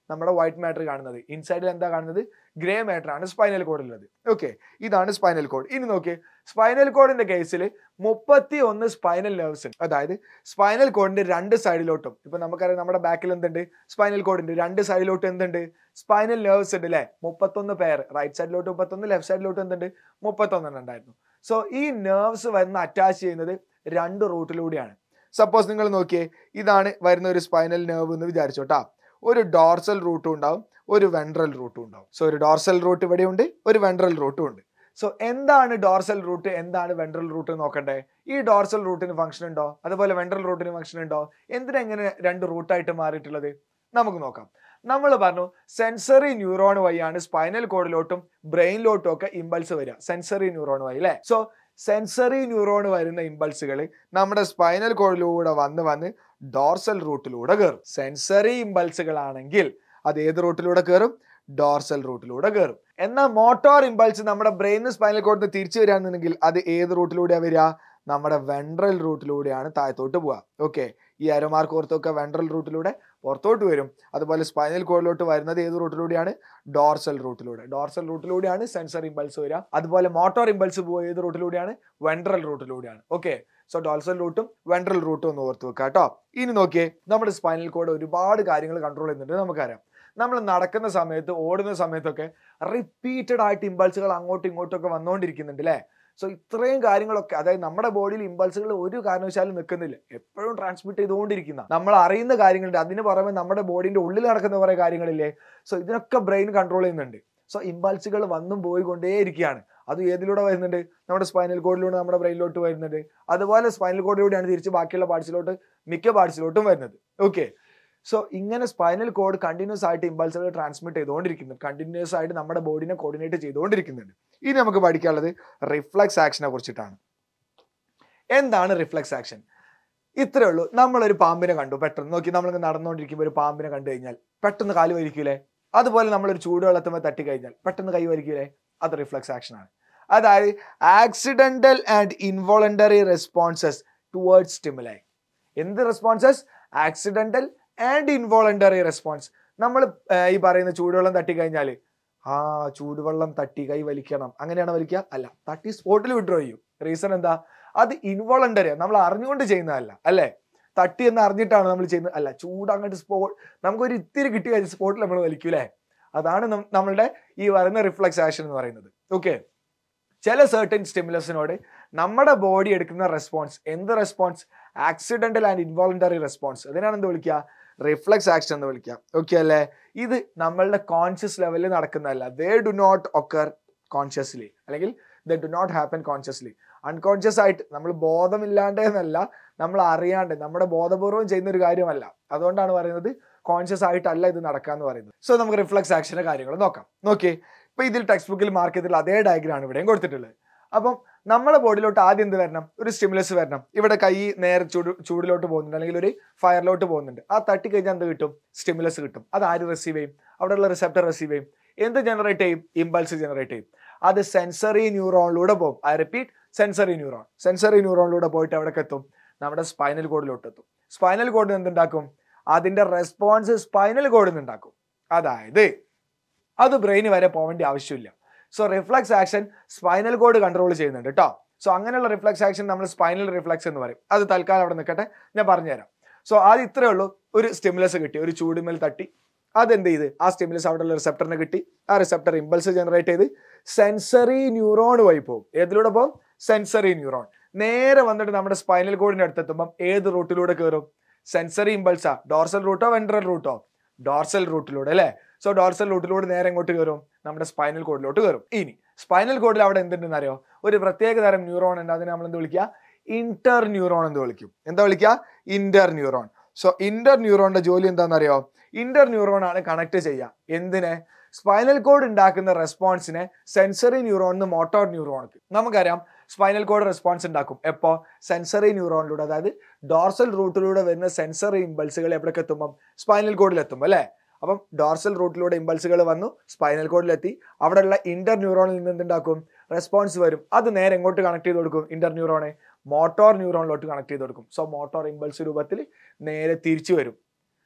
Speaker 1: നമ്മുടെ വൈറ്റ് മാറ്റർ കാണുന്നത്. ഇൻസൈഡിൽ എന്താ കാണുന്നത്? ഗ്രേ മാറ്റർ ആണ് സ്പൈനൽ കോഡിലുള്ളത്. ഓക്കെ, ഇതാണ് സ്പൈനൽ കോഡ്. ഇനി നോക്കിയേ, സ്പൈനൽ കോഡിന്റെ കേസിൽ മുപ്പത്തി ഒന്ന് സ്പൈനൽ നെർവ്സ് ഉണ്ട്. അതായത് സ്പൈനൽ കോഡിന്റെ രണ്ട് സൈഡിലോട്ടും, ഇപ്പൊ നമുക്കറിയാം നമ്മുടെ ബാക്കിൽ എന്തുണ്ട്? സ്പൈനൽ കോഡിന്റെ രണ്ട് സൈഡിലോട്ടും എന്തുണ്ട്? സ്പൈനൽ നെർവ്സ് ഉണ്ട് അല്ലെ? മുപ്പത്തൊന്ന് പേർ. റൈറ്റ് സൈഡിലോട്ട് മുപ്പത്തൊന്ന്, ലെഫ്റ്റ് സൈഡിലോട്ട് എന്തുണ്ട്? മുപ്പത്തൊന്നെണ്ണം ഉണ്ടായിരുന്നു. സോ ഈ നെർവ്സ് വരുന്ന അറ്റാച്ച് ചെയ്യുന്നത് രണ്ട് റൂട്ടിലൂടെയാണ്. സപ്പോസ് നിങ്ങൾ നോക്കിയേ, ഇതാണ് വരുന്ന ഒരു സ്പൈനൽ നെർവ് എന്ന് വിചാരിച്ചോട്ടാ. ഒരു ഡോർസൽ റൂട്ടും ഉണ്ടാവും, ഒരു വെൻട്രൽ റൂട്ടും ഉണ്ടാവും. സോ ഒരു ഡോർസൽ റൂട്ട് ഇവിടെ ഉണ്ട്, ഒരു വെൻട്രൽ റൂട്ടും ഉണ്ട്. സോ എന്താണ് ഡോർസൽ റൂട്ട്, എന്താണ് വെൻട്രൽ റൂട്ട് നോക്കണ്ടേ? ഈ ഡോർസൽ റൂട്ടിന് ഫംഗ്ഷൻ ഉണ്ടോ? അതുപോലെ വെൻട്രൽ റൂട്ടിന് ഫംഗ്ഷൻ ഉണ്ടോ? എന്തിനാ എങ്ങനെ രണ്ട് റൂട്ടായിട്ട് മാറിയിട്ടുള്ളത്? നമുക്ക് നോക്കാം. നമ്മൾ പറഞ്ഞു സെൻസറി ന്യൂറോൺ വഴിയാണ് സ്പൈനൽ കോഡിലോട്ടും ബ്രെയിനിലോട്ടും ഒക്കെ ഇമ്പൾസ് വരിക. സെൻസറി ന്യൂറോൺ വഴി അല്ലേ? സോ സെൻസറി ന്യൂറോൺ വരുന്ന ഇമ്പൾസുകൾ നമ്മുടെ സ്പൈനൽ കോഡിലൂടെ വന്ന് വന്ന് ഡോർസൽ റൂട്ടിലൂടെ കയറും. സെൻസറി ഇമ്പൾസുകളാണെങ്കിൽ അത് ഏത് റൂട്ടിലൂടെ കയറും? ഡോർസൽ റൂട്ടിലൂടെ കയറും. എന്നാൽ മോട്ടോർ ഇമ്പൾസ് നമ്മുടെ ബ്രെയിനിന് സ്പൈനൽ കോഡിൽ നിന്ന് തിരിച്ചു വരികയാണെന്നുണ്ടെങ്കിൽ അത് ഏത് റൂട്ടിലൂടെയാണ് വരിക? നമ്മുടെ വെൻട്രൽ റൂട്ടിലൂടെയാണ് താഴത്തോട്ട് പോവുക. ഓക്കെ, ഈ അരോമാർക്ക് ഓർത്തൊക്കെ വെൻട്രൽ റൂട്ടിലൂടെ പുറത്തോട്ട് വരും. അതുപോലെ സ്പൈനൽ കോഡിലോട്ട് വരുന്നത് ഏത് റൂട്ടിലൂടെയാണ്? ഡോർസൽ റൂട്ടിലൂടെ. ഡോർസൽ റൂട്ടിലൂടെയാണ് സെൻസറി ഇമ്പൾസ് വരിക. അതുപോലെ മോട്ടോർ ഇമ്പൾസ് പോവുക ഏത് റൂട്ടിലൂടെയാണ്? വെൻട്രൽ റൂട്ടിലൂടെയാണ്. ഓക്കെ, സോ ഡോർസൽ റൂട്ടും വെൻട്രൽ റൂട്ടും ഒന്ന് ഓർത്ത് വെക്കുക കേട്ടോ. ഇനി നോക്കിയേ, നമ്മുടെ സ്പൈനൽ കോഡ് ഒരുപാട് കാര്യങ്ങൾ കൺട്രോൾ ചെയ്യുന്നുണ്ട്. നമുക്കറിയാം, നമ്മൾ നടക്കുന്ന സമയത്ത്, ഓടുന്ന സമയത്തൊക്കെ റിപ്പീറ്റഡ് ആയിട്ട് ഇമ്പൾസുകൾ അങ്ങോട്ടും ഇങ്ങോട്ടും ഒക്കെ വന്നുകൊണ്ടിരിക്കുന്നുണ്ട് അല്ലേ? സോ ഇത്രയും കാര്യങ്ങളൊക്കെ, അതായത് നമ്മുടെ ബോഡിയിൽ ഇമ്പൾസുകൾ ഒരു കാരണവശാലും നിൽക്കുന്നില്ല, എപ്പോഴും ട്രാൻസ്മിറ്റ് ചെയ്തുകൊണ്ടിരിക്കുന്ന നമ്മൾ അറിയുന്ന കാര്യങ്ങളുണ്ട്. അതിന് പുറമെ നമ്മുടെ ബോഡിന്റെ ഉള്ളിൽ നടക്കുന്ന കുറെ കാര്യങ്ങളില്ലേ? സോ ഇതിനൊക്കെ ബ്രെയിൻ കൺട്രോൾ ചെയ്യുന്നുണ്ട്. സോ ഇമ്പൾസുകൾ വന്നും പോയിക്കൊണ്ടേയിരിക്കുകയാണ്. അത് ഏതിലൂടെ വരുന്നുണ്ട്? നമ്മുടെ സ്പൈനൽ കോഡിലൂടെ നമ്മുടെ ബ്രെയിനിലോട്ട് വരുന്നുണ്ട്. അതുപോലെ സ്പൈനൽ കോഡിലൂടെയാണ് തിരിച്ച് ബാക്കിയുള്ള പാർട്സിലോട്ട്, മിക്ക പാർട്സിലോട്ടും വരുന്നത്. ഓക്കെ, സോ ഇങ്ങനെ സ്പൈനൽ കോഡ് കണ്ടിന്യൂസ് ആയിട്ട് ഇമ്പൾസുകൾ ട്രാൻസ്മിറ്റ് ചെയ്തുകൊണ്ടിരിക്കുന്നുണ്ട്, കണ്ടിന്യൂസ് ആയിട്ട് നമ്മുടെ ബോഡിനെ കോർഡിനേറ്റ് ചെയ്തുകൊണ്ടിരിക്കുന്നുണ്ട്. ഇനി നമുക്ക് പഠിക്കാനുള്ളത് റിഫ്ലക്സ് ആക്ഷനെ കുറിച്ചിട്ടാണ്. എന്താണ് റിഫ്ലക്സ് ആക്ഷൻ? ഇത്രേ ഉള്ളൂ. നമ്മളൊരു പാമ്പിനെ കണ്ടു, പെട്ടെന്ന് നോക്കി, നമ്മൾ നടന്നുകൊണ്ടിരിക്കുമ്പോൾ ഒരു പാമ്പിനെ കണ്ടു കഴിഞ്ഞാൽ പെട്ടെന്ന് കാല് വലിക്കൂലേ? അതുപോലെ നമ്മളൊരു ചൂടുവെള്ളത്തുമ്പോൾ തട്ടി കഴിഞ്ഞാൽ പെട്ടെന്ന് കൈ വലിക്കൂലേ? അത് റിഫ്ലക്സ് ആക്ഷൻ ആണ്. അതായത് accidental and involuntary responses towards stimuli. എന്ത് responses? Accidental and involuntary response. നമ്മൾ ഈ പറയുന്ന ചൂടുവെള്ളം തട്ടി കഴിഞ്ഞാൽ ആ ചൂടുവെള്ളം തട്ടി കൈ വലിക്കണം, അങ്ങനെയാണ് വലിക്കുക? അല്ല, തട്ടി സ്പോട്ടിൽ വിഡ്രോ ചെയ്യും. റീസൺ എന്താ? അത് ഇൻവോളണ്ടറി, നമ്മൾ അറിഞ്ഞുകൊണ്ട് ചെയ്യുന്നതല്ല അല്ലേ? തട്ടി എന്ന് അറിഞ്ഞിട്ടാണ് നമ്മൾ ചെയ്യുന്നത് അല്ല. ചൂട് അങ്ങോട്ട് സ്പോട്ട്, നമുക്കൊരു ഇത്തിരി കിട്ടി കഴിഞ്ഞ സ്പോട്ടിൽ നമ്മൾ വലിക്കൂലേ? അതാണ് നമ്മളുടെ ഈ പറയുന്ന റിഫ്ലക്സ് ആക്ഷൻ എന്ന് പറയുന്നത്. ഓക്കെ, ചില സർട്ടൻ സ്റ്റിമുലസിനോട് നമ്മുടെ ബോഡി എടുക്കുന്ന റെസ്പോൺസ്, എന്ത് response? Accidental and involuntary response. അതിനാണ് എന്ത് വിളിക്കുക? റിഫ്ലക്സ് ആക്ഷൻ എന്ന് വിളിക്കുക. ഓക്കെ അല്ലേ? ഇത് നമ്മളുടെ കോൺഷ്യസ് ലെവലിൽ നടക്കുന്നതല്ല. They do not occur consciously, അല്ലെങ്കിൽ they do not happen consciously. Unconscious ആയിട്ട്, നമ്മൾ ബോധമില്ലാണ്ട് എന്നല്ല, നമ്മൾ അറിയാണ്ട്, നമ്മുടെ ബോധപൂർവം ചെയ്യുന്ന ഒരു കാര്യമല്ല. അതുകൊണ്ടാണ് പറയുന്നത് കോൺഷ്യസ് ആയിട്ടല്ല ഇത് നടക്കാന്ന് പറയുന്നത്. സോ നമുക്ക് റിഫ്ലക്സ് ആക്ഷന്റെ കാര്യങ്ങൾ നോക്കാം. നോക്കിയേ, ഇപ്പൊ ഇതിൽ ടെക്സ്റ്റ് ബുക്കിൽ മാർക്ക് ചെയ്തിട്ടുള്ള അതേ ഡയഗ്രാം ആണ് ഇവിടെയും കൊടുത്തിട്ടുള്ളത്. അപ്പം നമ്മുടെ ബോഡിയിലോട്ട് ആദ്യം എന്ത് വരണം? ഒരു സ്റ്റിമുലസ് വരണം. ഇവിടെ കൈ നേരെ ചൂട് ചൂടിലോട്ട് പോകുന്നുണ്ട്, അല്ലെങ്കിൽ ഒരു ഫയറിലോട്ട് പോകുന്നുണ്ട്. ആ തട്ടി കഴിഞ്ഞാൽ എന്ത് കിട്ടും? സ്റ്റിമുലസ് കിട്ടും. അത് ആര് റിസീവ് ചെയ്യും? അവിടെയുള്ള റിസെപ്റ്റർ റിസീവ് ചെയ്യും. എന്ത് ജനറേറ്റ് ചെയ്യും? ഇമ്പൾസ് ജനറേറ്റ് ചെയ്യും. അത് സെൻസറി ന്യൂറോണിലൂടെ പോകും. I repeat, sensory neuron. Sensory ന്യൂറോണിലൂടെ പോയിട്ട് എവിടേക്ക് എത്തും? നമ്മുടെ സ്പൈനൽ കോഡിലോട്ട് എത്തും. സ്പൈനൽ കോഡിൽ എന്തുണ്ടാക്കും? അതിന്റെ റെസ്പോൺസ് സ്പൈനൽ കോഡിൽ നിന്ന് ഉണ്ടാക്കും. അതായത് അത് ബ്രെയിന് വരെ പോവേണ്ട ആവശ്യമില്ല. So reflex action spinal cord control ചെയ്യുന്നുണ്ട് കേട്ടോ. സോ അങ്ങനെയുള്ള റിഫ്ലക്സ് ആക്ഷൻ നമ്മൾ സ്പൈനൽ റിഫ്ലക്സ് എന്ന് പറയും. അത് തൽക്കാലം അവിടെ നിൽക്കട്ടെ, ഞാൻ പറഞ്ഞുതരാം. സോ ആദ്യം ഇത്രയേ ഉള്ളൂ. ഒരു സ്റ്റിമുലസ് കിട്ടി, ഒരു ചൂടുമേൽ തട്ടി, അതെന്ത് ചെയ്ത് ആ സ്റ്റിമുലസ് അവിടെയുള്ള റിസെപ്റ്ററിനെ കിട്ടി. ആ റിസെപ്റ്റർ ഇമ്പൾസ് ജനറേറ്റ് ചെയ്ത് സെൻസറി ന്യൂറോൺ വഴി പോകും. ഏതിലൂടെ പോകും? Sensory neuron. നേരെ വന്നിട്ട് നമ്മുടെ സ്പൈനൽ കോഡിന്റെ അടുത്തെത്തുമ്പം ഏത് റൂട്ടിലൂടെ കയറും? സെൻസറി ഇമ്പൾസാ? ഡോർസൽ റൂട്ടോ വെൻട്രൽ റൂട്ടോ? ഡോർസൽ റൂട്ടിലൂടെ അല്ലേ? സോ ഡോർസൽ റൂട്ടിലൂടെ നേരെ എങ്ങോട്ട് കയറും? നമ്മുടെ സ്പൈനൽ കോഡിലോട്ട് കയറും. ഇനി സ്പൈനൽ കോഡിൽ അവിടെ എന്തുണ്ടെന്ന് അറിയോ? ഒരു പ്രത്യേക തരം ന്യൂറോൺ ഉണ്ട്. അതിനെ നമ്മൾ എന്ത് വിളിക്കുക? ഇന്റർ ന്യൂറോൺ എന്ന് വിളിക്കും. എന്താ വിളിക്കുക? Interneuron. സോ ഇന്റർ ന്യൂറോണിന്റെ ജോലി എന്താണെന്നറിയോ? ഇന്റർ ന്യൂറോൺ ആണ് കണക്ട് ചെയ്യുക. എന്തിനെ? സ്പൈനൽ കോഡ് ഉണ്ടാക്കുന്ന റെസ്പോൺസിനെ സെൻസറി ന്യൂറോണിന് മോട്ടോർ ന്യൂറോണിക്ക്. നമുക്കറിയാം സ്പൈനൽ കോഡ് റെസ്പോൺസ് ഉണ്ടാക്കും എപ്പോ? സെൻസറി ന്യൂറോണിലൂടെ, അതായത് ഡോർസൽ റൂട്ടിലൂടെ വരുന്ന സെൻസറി ഇമ്പൾസുകൾ എവിടേക്ക് എത്തുമ്പം? സ്പൈനൽ കോഡിൽ എത്തുമ്പോൾ അല്ലേ? അപ്പം ഡോർസൽ റൂട്ടിലൂടെ ഇമ്പൾസുകൾ വന്നു, സ്പൈനൽ കോഡിലെത്തി. അവിടെയുള്ള ഇന്റർ ന്യൂറോണിൽ നിന്ന് എന്തുണ്ടാക്കും? റെസ്പോൺസ് വരും. അത് നേരെ എങ്ങോട്ട് കണക്ട് ചെയ്ത് കൊടുക്കും? ഇന്റർ ന്യൂറോണെ മോട്ടോർ ന്യൂറോണിലോട്ട് കണക്ട് ചെയ്ത് കൊടുക്കും. സോ മോട്ടോർ ഇമ്പൾസ് രൂപത്തിൽ നേരെ തിരിച്ചു വരും.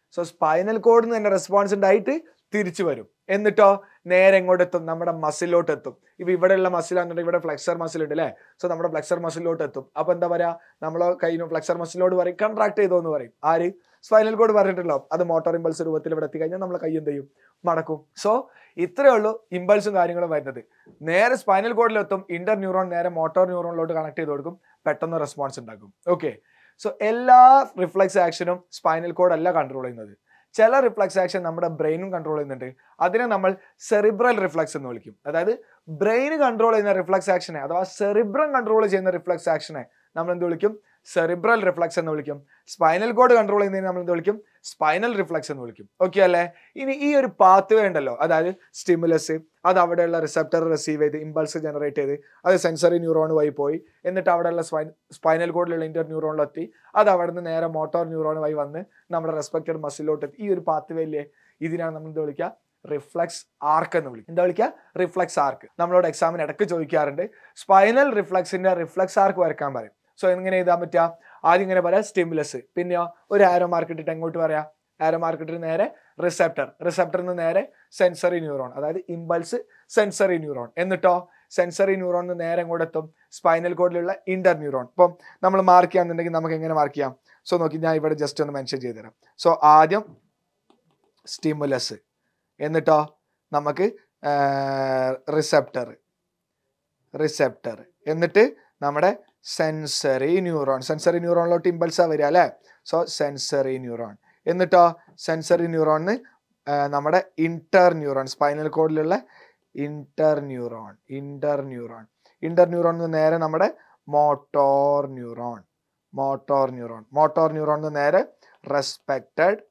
Speaker 1: സോ സ്പൈനൽ കോഡിൽ നിന്ന് തന്നെ റെസ്പോൺസ് ഉണ്ടായിട്ട് തിരിച്ചു വരും. എന്നിട്ടോ നേരെ എങ്ങോട്ട് എത്തും? നമ്മുടെ മസിലോട്ട് എത്തും. ഇപ്പൊ ഇവിടെയുള്ള മസിലാണെന്നുണ്ടെങ്കിൽ ഇവിടെ ഫ്ലെക്സർ മസിൽ ഉണ്ട് അല്ലേ? സോ നമ്മുടെ ഫ്ലെക്സർ മസിലോട്ട് എത്തും. അപ്പൊ എന്താ പറയാ, നമ്മൾ കൈനും ഫ്ലെക്സർ മസിലോട് പറയും കൺട്രാക്ട് ചെയ്തോ എന്ന് പറയും. ആര്? സ്പൈനൽ കോഡ് പറഞ്ഞിട്ടുണ്ടല്ലോ. അത് മോട്ടോർ ഇമ്പൾസ് രൂപത്തിൽ ഇവിടെ എത്തിക്കഴിഞ്ഞാൽ നമ്മളെ കൈ എന്ത് ചെയ്യും? മടക്കും. സോ ഇത്രയേ ഉള്ളൂ ഇമ്പൾസും കാര്യങ്ങളും വരുന്നത്. നേരെ സ്പൈനൽ കോഡിലെത്തും, ഇന്റർ ന്യൂറോൺ നേരെ മോട്ടോർ ന്യൂറോണിലോട്ട് കണക്ട് ചെയ്ത് കൊടുക്കും, പെട്ടെന്ന് റെസ്പോൺസ് ഉണ്ടാക്കും. ഓക്കെ, സോ എല്ലാ റിഫ്ലെക്സ് ആക്ഷനും സ്പൈനൽ കോഡ് അല്ല കൺട്രോൾ ചെയ്യുന്നത്. ചില റിഫ്ലെക്സ് ആക്ഷൻ നമ്മുടെ ബ്രെയിനും കൺട്രോൾ ചെയ്യുന്നുണ്ട്. അതിനെ നമ്മൾ സെറിബ്രൽ റിഫ്ലെക്സ് എന്ന് വിളിക്കും. അതായത് ബ്രെയിൻ കൺട്രോൾ ചെയ്യുന്ന റിഫ്ലെക്സ് ആക്ഷനെ അഥവാ സെറിബ്രം കൺട്രോൾ ചെയ്യുന്ന റിഫ്ലെക്സ് ആക്ഷനെ നമ്മൾ എന്ത് വിളിക്കും? സെറിബ്രൽ റിഫ്ലെക്സ് എന്ന് വിളിക്കും. സ്പൈനൽ കോഡ് കൺട്രോൾ ചെയ്യുന്നതിന് നമ്മൾ എന്ത് വിളിക്കും? സ്പൈനൽ റിഫ്ലെക്സ് എന്ന് വിളിക്കും. ഓക്കെ അല്ലേ? ഇനി ഈ ഒരു പാത്ത് വേ ഉണ്ടല്ലോ, അതായത് സ്റ്റിമുലസ്, അത് അവിടെയുള്ള റിസെപ്റ്റർ റിസീവ് ചെയ്ത് ഇമ്പൾസ് ജനറേറ്റ് ചെയ്ത് അത് സെൻസറി ന്യൂറോൺ വഴി പോയി, എന്നിട്ട് അവിടെയുള്ള സ്പൈ സ്പൈനൽ കോഡിലുള്ള ഇന്റർ ന്യൂറോണിലെത്തി, അത് അവിടെ നിന്ന് നേരെ മോട്ടോർ ന്യൂറോൺ വഴി വന്ന് നമ്മുടെ റെസ്പെക്റ്റഡ് മസിലോട്ട് എത്തി. ഈ ഒരു പാത്ത് വേ ഇല്ലേ, ഇതിനാണ് നമ്മൾ എന്ത് വിളിക്കുക? റിഫ്ലെക്സ് ആർക്ക് എന്ന് വിളിക്കും. എന്താ വിളിക്കുക? Reflex arc. നമ്മളോട് എക്സാമിന് ഇടയ്ക്ക് ചോദിക്കാറുണ്ട്, സ്പൈനൽ റിഫ്ലെക്സിന്റെ റിഫ്ലെക്സ് ആർക്ക് വരക്കാൻ പറയും. സോ എങ്ങനെ എഴുതാൻ പറ്റുക? ആദ്യം ഇങ്ങനെ പറയാം സ്റ്റിമുലസ്, പിന്നെയോ ഒരു ആരോ മാർക്ക് ഇട്ടിട്ട് എങ്ങോട്ട് പറയാം? ആരോ മാർക്ക് ഇട്ടിട്ട് നേരെ റിസെപ്റ്റർ, റിസെപ്റ്ററിൽ നിന്ന് നേരെ സെൻസറി ന്യൂറോൺ, അതായത് ഇമ്പൾസ് സെൻസറി ന്യൂറോൺ, എന്നിട്ടോ സെൻസറി ന്യൂറോണിന് നേരെ എങ്ങോട്ട് എത്തും? സ്പൈനൽ കോഡിലുള്ള ഇന്റർ ന്യൂറോൺ. ഇപ്പം നമ്മൾ മാർക്ക് ചെയ്യാന്നുണ്ടെങ്കിൽ നമുക്ക് എങ്ങനെ മാർക്ക് ചെയ്യാം? സോ നോക്കി, ഞാൻ ഇവിടെ ജസ്റ്റ് ഒന്ന് മെൻഷൻ ചെയ്ത് തരാം. സോ ആദ്യം സ്റ്റിമുലസ്, എന്നിട്ടോ നമുക്ക് റിസെപ്റ്റർ റിസെപ്റ്റർ എന്നിട്ട് നമ്മുടെ സെൻസറി ന്യൂറോൺ. സെൻസറി ന്യൂറോണിലോട്ട് ഇമ്പൾസാ വരിക അല്ലേ? സോ സെൻസറി ന്യൂറോൺ, എന്നിട്ടോ സെൻസറി ന്യൂറോണിന് നമ്മുടെ ഇന്റർ ന്യൂറോൺ, സ്പൈനൽ കോഡിലുള്ള inter neuron inter neuron inter ന്യൂറോണിന് നേരെ നമ്മുടെ motor neuron motor neuron motor ന്യൂറോണിന് നേരെ റെസ്പെക്റ്റഡ്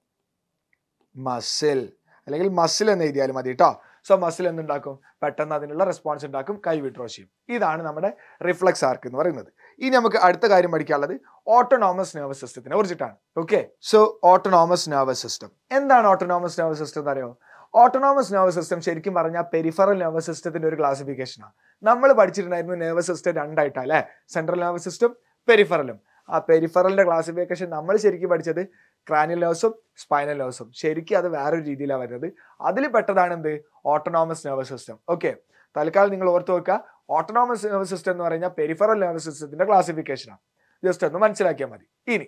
Speaker 1: മസിൽ, അല്ലെങ്കിൽ മസിൽ എന്ന് എഴുതിയാലും മതി കേട്ടോ. സോ മസിൽ എന്തുണ്ടാക്കും? പെട്ടെന്ന് അതിനുള്ള റെസ്പോൺസ് ഉണ്ടാക്കും, കൈ വിഡ്രോ ചെയ്യും. ഇതാണ് നമ്മുടെ റിഫ്ലെക്സ് ആർക്ക് എന്ന് പറയുന്നത്. ഇനി നമുക്ക് അടുത്ത കാര്യം പഠിക്കാനുള്ളത് ഓട്ടോണോമസ് നെർവസ് സിസ്റ്റത്തിനെ കുറിച്ചിട്ടാണ്. Okay, so autonomous nervous system എന്താണ്? ഓട്ടോണോമസ് നെർവസ് സിസ്റ്റം എന്ന് അറിയോ? ഓട്ടോണോമസ് നെർവസ് സിസ്റ്റം ശരിക്കും പറഞ്ഞാൽ പെരിഫറൽ നെർവസ് സിസ്റ്റത്തിന്റെ ഒരു ക്ലാസിഫിക്കേഷനാണ്. നമ്മൾ പഠിച്ചിട്ടുണ്ടായിരുന്നു നെർവസ് സിസ്റ്റം രണ്ടായിട്ടാണ് അല്ലേ? സെൻട്രൽ നെർവസ് സിസ്റ്റം, പെരിഫറലും. ആ പെരിഫറലിന്റെ ക്ലാസിഫിക്കേഷൻ നമ്മൾ ശരിക്കും പഠിച്ചത് ക്രാനിയൽ നെർവ്സും സ്പൈനൽ നെർവ്സും. ശരിക്കും അത് വേറൊരു രീതിയിലാണ് വരുന്നത്. അതിൽ പെട്ടതാണ് എന്ത്? Autonomous nervous system. ഓക്കെ, തൽക്കാലം നിങ്ങൾ ഓർത്ത് വെക്കുക, ഓട്ടോണോമസ് നെർവസ് സിസ്റ്റം എന്ന് പറഞ്ഞാൽ പെരിഫറൽ നെർവസ് സിസ്റ്റത്തിന്റെ ക്ലാസിഫിക്കേഷനാണ്. ജസ്റ്റ് ഒന്ന് മനസ്സിലാക്കിയാൽ മതി. ഇനി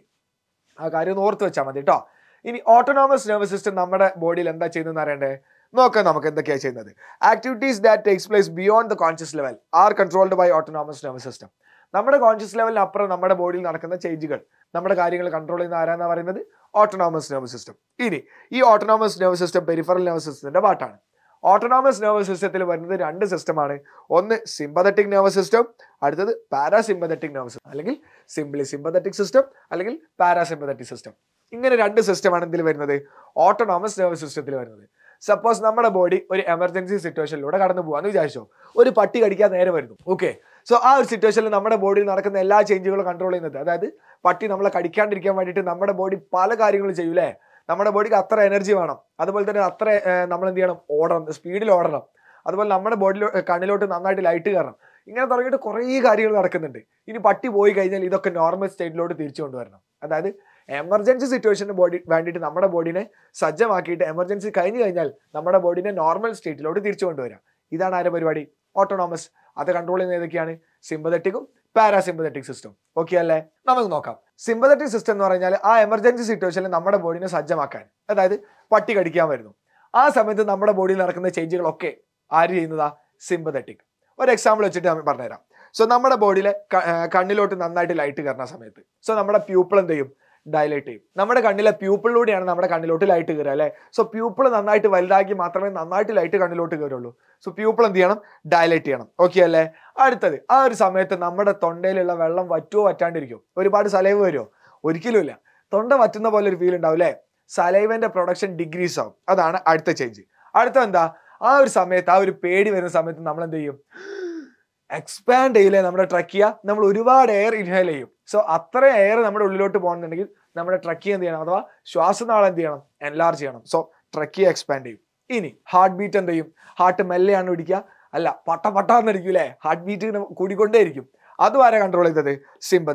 Speaker 1: ആ കാര്യം ഒന്ന് ഓർത്ത് വെച്ചാൽ മതി കേട്ടോ. ഇനി ഓട്ടോണോമസ് നെർവസ് സിസ്റ്റം നമ്മുടെ ബോഡിയിൽ എന്താ ചെയ്യുന്നതെന്ന് അറിയണ്ടേ? നോക്കാം നമുക്ക് എന്തൊക്കെയാണ് ചെയ്യുന്നത്. Activities that takes place beyond the conscious level are controlled by autonomous nervous system. നമ്മുടെ കോൺഷ്യസ് ലെവലിന് അപ്പുറം നമ്മുടെ ബോഡിയിൽ നടക്കുന്ന ചേഞ്ചുകൾ, നമ്മുടെ കാര്യങ്ങൾ കൺട്രോൾ ചെയ്യുന്ന ആരാന്നാ പറയുന്നത്? Autonomous nervous system. ഇനി ഈ autonomous nervous system peripheral nervous സിസ്റ്റത്തിന്റെ പാർട്ടാണ്. ഓട്ടോണോമസ് നെർവസ് സിസ്റ്റത്തിൽ വരുന്നത് രണ്ട് സിസ്റ്റമാണ്. ഒന്ന് സിമ്പതറ്റിക് നെർവസ് സിസ്റ്റം, അടുത്തത് പാരാസിമ്പതറ്റിക് നെർവസ് സിസ്റ്റം, അല്ലെങ്കിൽ സിംപ്ലി സിമ്പതറ്റിക് സിസ്റ്റം, അല്ലെങ്കിൽ പാരാസിമ്പതറ്റിക് സിസ്റ്റം. ഇങ്ങനെ രണ്ട് സിസ്റ്റമാണ് ഇതിൽ വരുന്നത്, ഓട്ടോണോമസ് നെർവസ് സിസ്റ്റത്തിൽ വരുന്നത്. സപ്പോസ് നമ്മുടെ ബോഡി ഒരു എമർജൻസി സിറ്റുവേഷനിലൂടെ കടന്നു പോകാന്ന് വിചാരിച്ചോ, ഒരു പട്ടി കടിക്കാൻ നേരെ വരുന്നു. ഓക്കെ, സോ ആ ഒരു സിറ്റുവേഷനിൽ നമ്മുടെ ബോഡിയിൽ നടക്കുന്ന എല്ലാ ചേഞ്ചുകളും കൺട്രോൾ ചെയ്യുന്നത്, അതായത് പട്ടി നമ്മളെ കടിക്കാണ്ടിരിക്കാൻ വേണ്ടിയിട്ട് നമ്മുടെ ബോഡി പല കാര്യങ്ങളും ചെയ്യൂലേ. നമ്മുടെ ബോഡിക്ക് അത്ര എനർജി വേണം, അതുപോലെ തന്നെ അത്ര നമ്മൾ എന്ത് ചെയ്യണം? ഓടണം, സ്പീഡിൽ ഓടണം. അതുപോലെ നമ്മുടെ ബോഡിയിലോ കണ്ണിലോട്ട് നന്നായിട്ട് ലൈറ്റ് കയറണം. ഇങ്ങനെ തുടങ്ങിയിട്ട് കുറേ കാര്യങ്ങൾ നടക്കുന്നുണ്ട്. ഇനി പട്ടി പോയി കഴിഞ്ഞാൽ ഇതൊക്കെ നോർമൽ സ്റ്റേറ്റിലോട്ട് തിരിച്ചു കൊണ്ടുവരണം. അതായത് എമർജൻസി സിറ്റുവേഷന് ബോഡി വേണ്ടിയിട്ട് നമ്മുടെ ബോഡിനെ സജ്ജമാക്കിയിട്ട് എമർജൻസി കഴിഞ്ഞു കഴിഞ്ഞാൽ നമ്മുടെ ബോഡിനെ നോർമൽ സ്റ്റേറ്റിലോട്ട് തിരിച്ചു കൊണ്ടുവരാം. ഇതാണ് ആരുടെ പരിപാടി? ഓട്ടോണോമസ്. അത് കൺട്രോൾ ചെയ്യുന്ന ഏതൊക്കെയാണ്? സിമ്പതറ്റിക്കും പാരാസിമ്പതറ്റിക് സിസ്റ്റം. ഓക്കെ അല്ലേ? നമുക്ക് നോക്കാം. സിമ്പതറ്റിക് സിസ്റ്റം എന്ന് പറഞ്ഞാൽ ആ എമർജൻസി സിറ്റുവേഷനിൽ നമ്മുടെ ബോഡിനെ സജ്ജമാക്കാൻ, അതായത് പട്ടി കടിക്കാൻ വരുന്നു, ആ സമയത്ത് നമ്മുടെ ബോഡിയിൽ നടക്കുന്ന ചേഞ്ചുകളൊക്കെ ആര് ചെയ്യുന്നതാ? സിമ്പതറ്റിക്. ഒരു എക്സാമ്പിൾ വെച്ചിട്ട് ഞാൻ പറഞ്ഞുതരാം. സോ നമ്മുടെ ബോഡിയിലെ കണ്ണിലോട്ട് നന്നായിട്ട് ലൈറ്റ് കയറുന്ന സമയത്ത് സോ നമ്മുടെ പ്യൂപ്പിൾ എന്ത് ചെയ്യും? ഡയലേറ്റ് ചെയ്യും. നമ്മുടെ കണ്ണിലെ പ്യൂപ്പിളിലൂടെയാണ് നമ്മുടെ കണ്ണിലോട്ട് ലൈറ്റ് കയറുക അല്ലേ? സോ പ്യൂപ്പിൾ നന്നായിട്ട് വലുതാക്കി മാത്രമേ നന്നായിട്ട് ലൈറ്റ് കണ്ണിലോട്ട് കയറുള്ളൂ. സോ പ്യൂപ്പിൾ എന്ത് ചെയ്യണം? ഡയലേറ്റ് ചെയ്യണം. ഓക്കെ അല്ലേ? അടുത്തത്, ആ ഒരു സമയത്ത് നമ്മുടെ തൊണ്ടയിലുള്ള വെള്ളം വറ്റുമോ വറ്റാണ്ടിരിക്കും? ഒരുപാട് സലൈവ് വരുമോ? ഒരിക്കലും ഇല്ല. തൊണ്ട വറ്റുന്ന പോലെ ഒരു ഫീൽ ഉണ്ടാവും അല്ലേ? സലൈവന്റെ പ്രൊഡക്ഷൻ ഡിഗ്രീസ് ആവും. അതാണ് അടുത്ത ചേഞ്ച്. അടുത്ത എന്താ? ആ ഒരു സമയത്ത്, ആ ഒരു പേടി വരുന്ന സമയത്ത് നമ്മൾ എന്ത് ചെയ്യും? എക്സ്പാൻഡ് ചെയ്യില്ലേ നമ്മുടെ ട്രക്കിയ? നമ്മൾ ഒരുപാട് എയർ ഇൻഹേൽ ചെയ്യും. സോ അത്ര എയർ നമ്മുടെ ഉള്ളിലോട്ട് പോകണമെന്നുണ്ടെങ്കിൽ നമ്മുടെ ട്രക്കിയ എന്ത് ചെയ്യണം? അഥവാ ശ്വാസനാളം എന്ത് ചെയ്യണം? എൻലാർജ് ചെയ്യണം. സോ ട്രക്കിയ എക്സ്പാൻഡ് ചെയ്യും. ഇനി ഹാർട്ട് ബീറ്റ് എന്ത് ചെയ്യും? ഹാർട്ട് മെല്ലെയാണ് പിടിക്കുക, അല്ല പട്ട പട്ടാന്നിരിക്കും അല്ലേ? ഹാർട്ട് ബീറ്റ് കൂടിക്കൊണ്ടേ ഇരിക്കും. അതും ആരെ കൺട്രോൾ ചെയ്തത്? സിമ്പതറ്റിക്.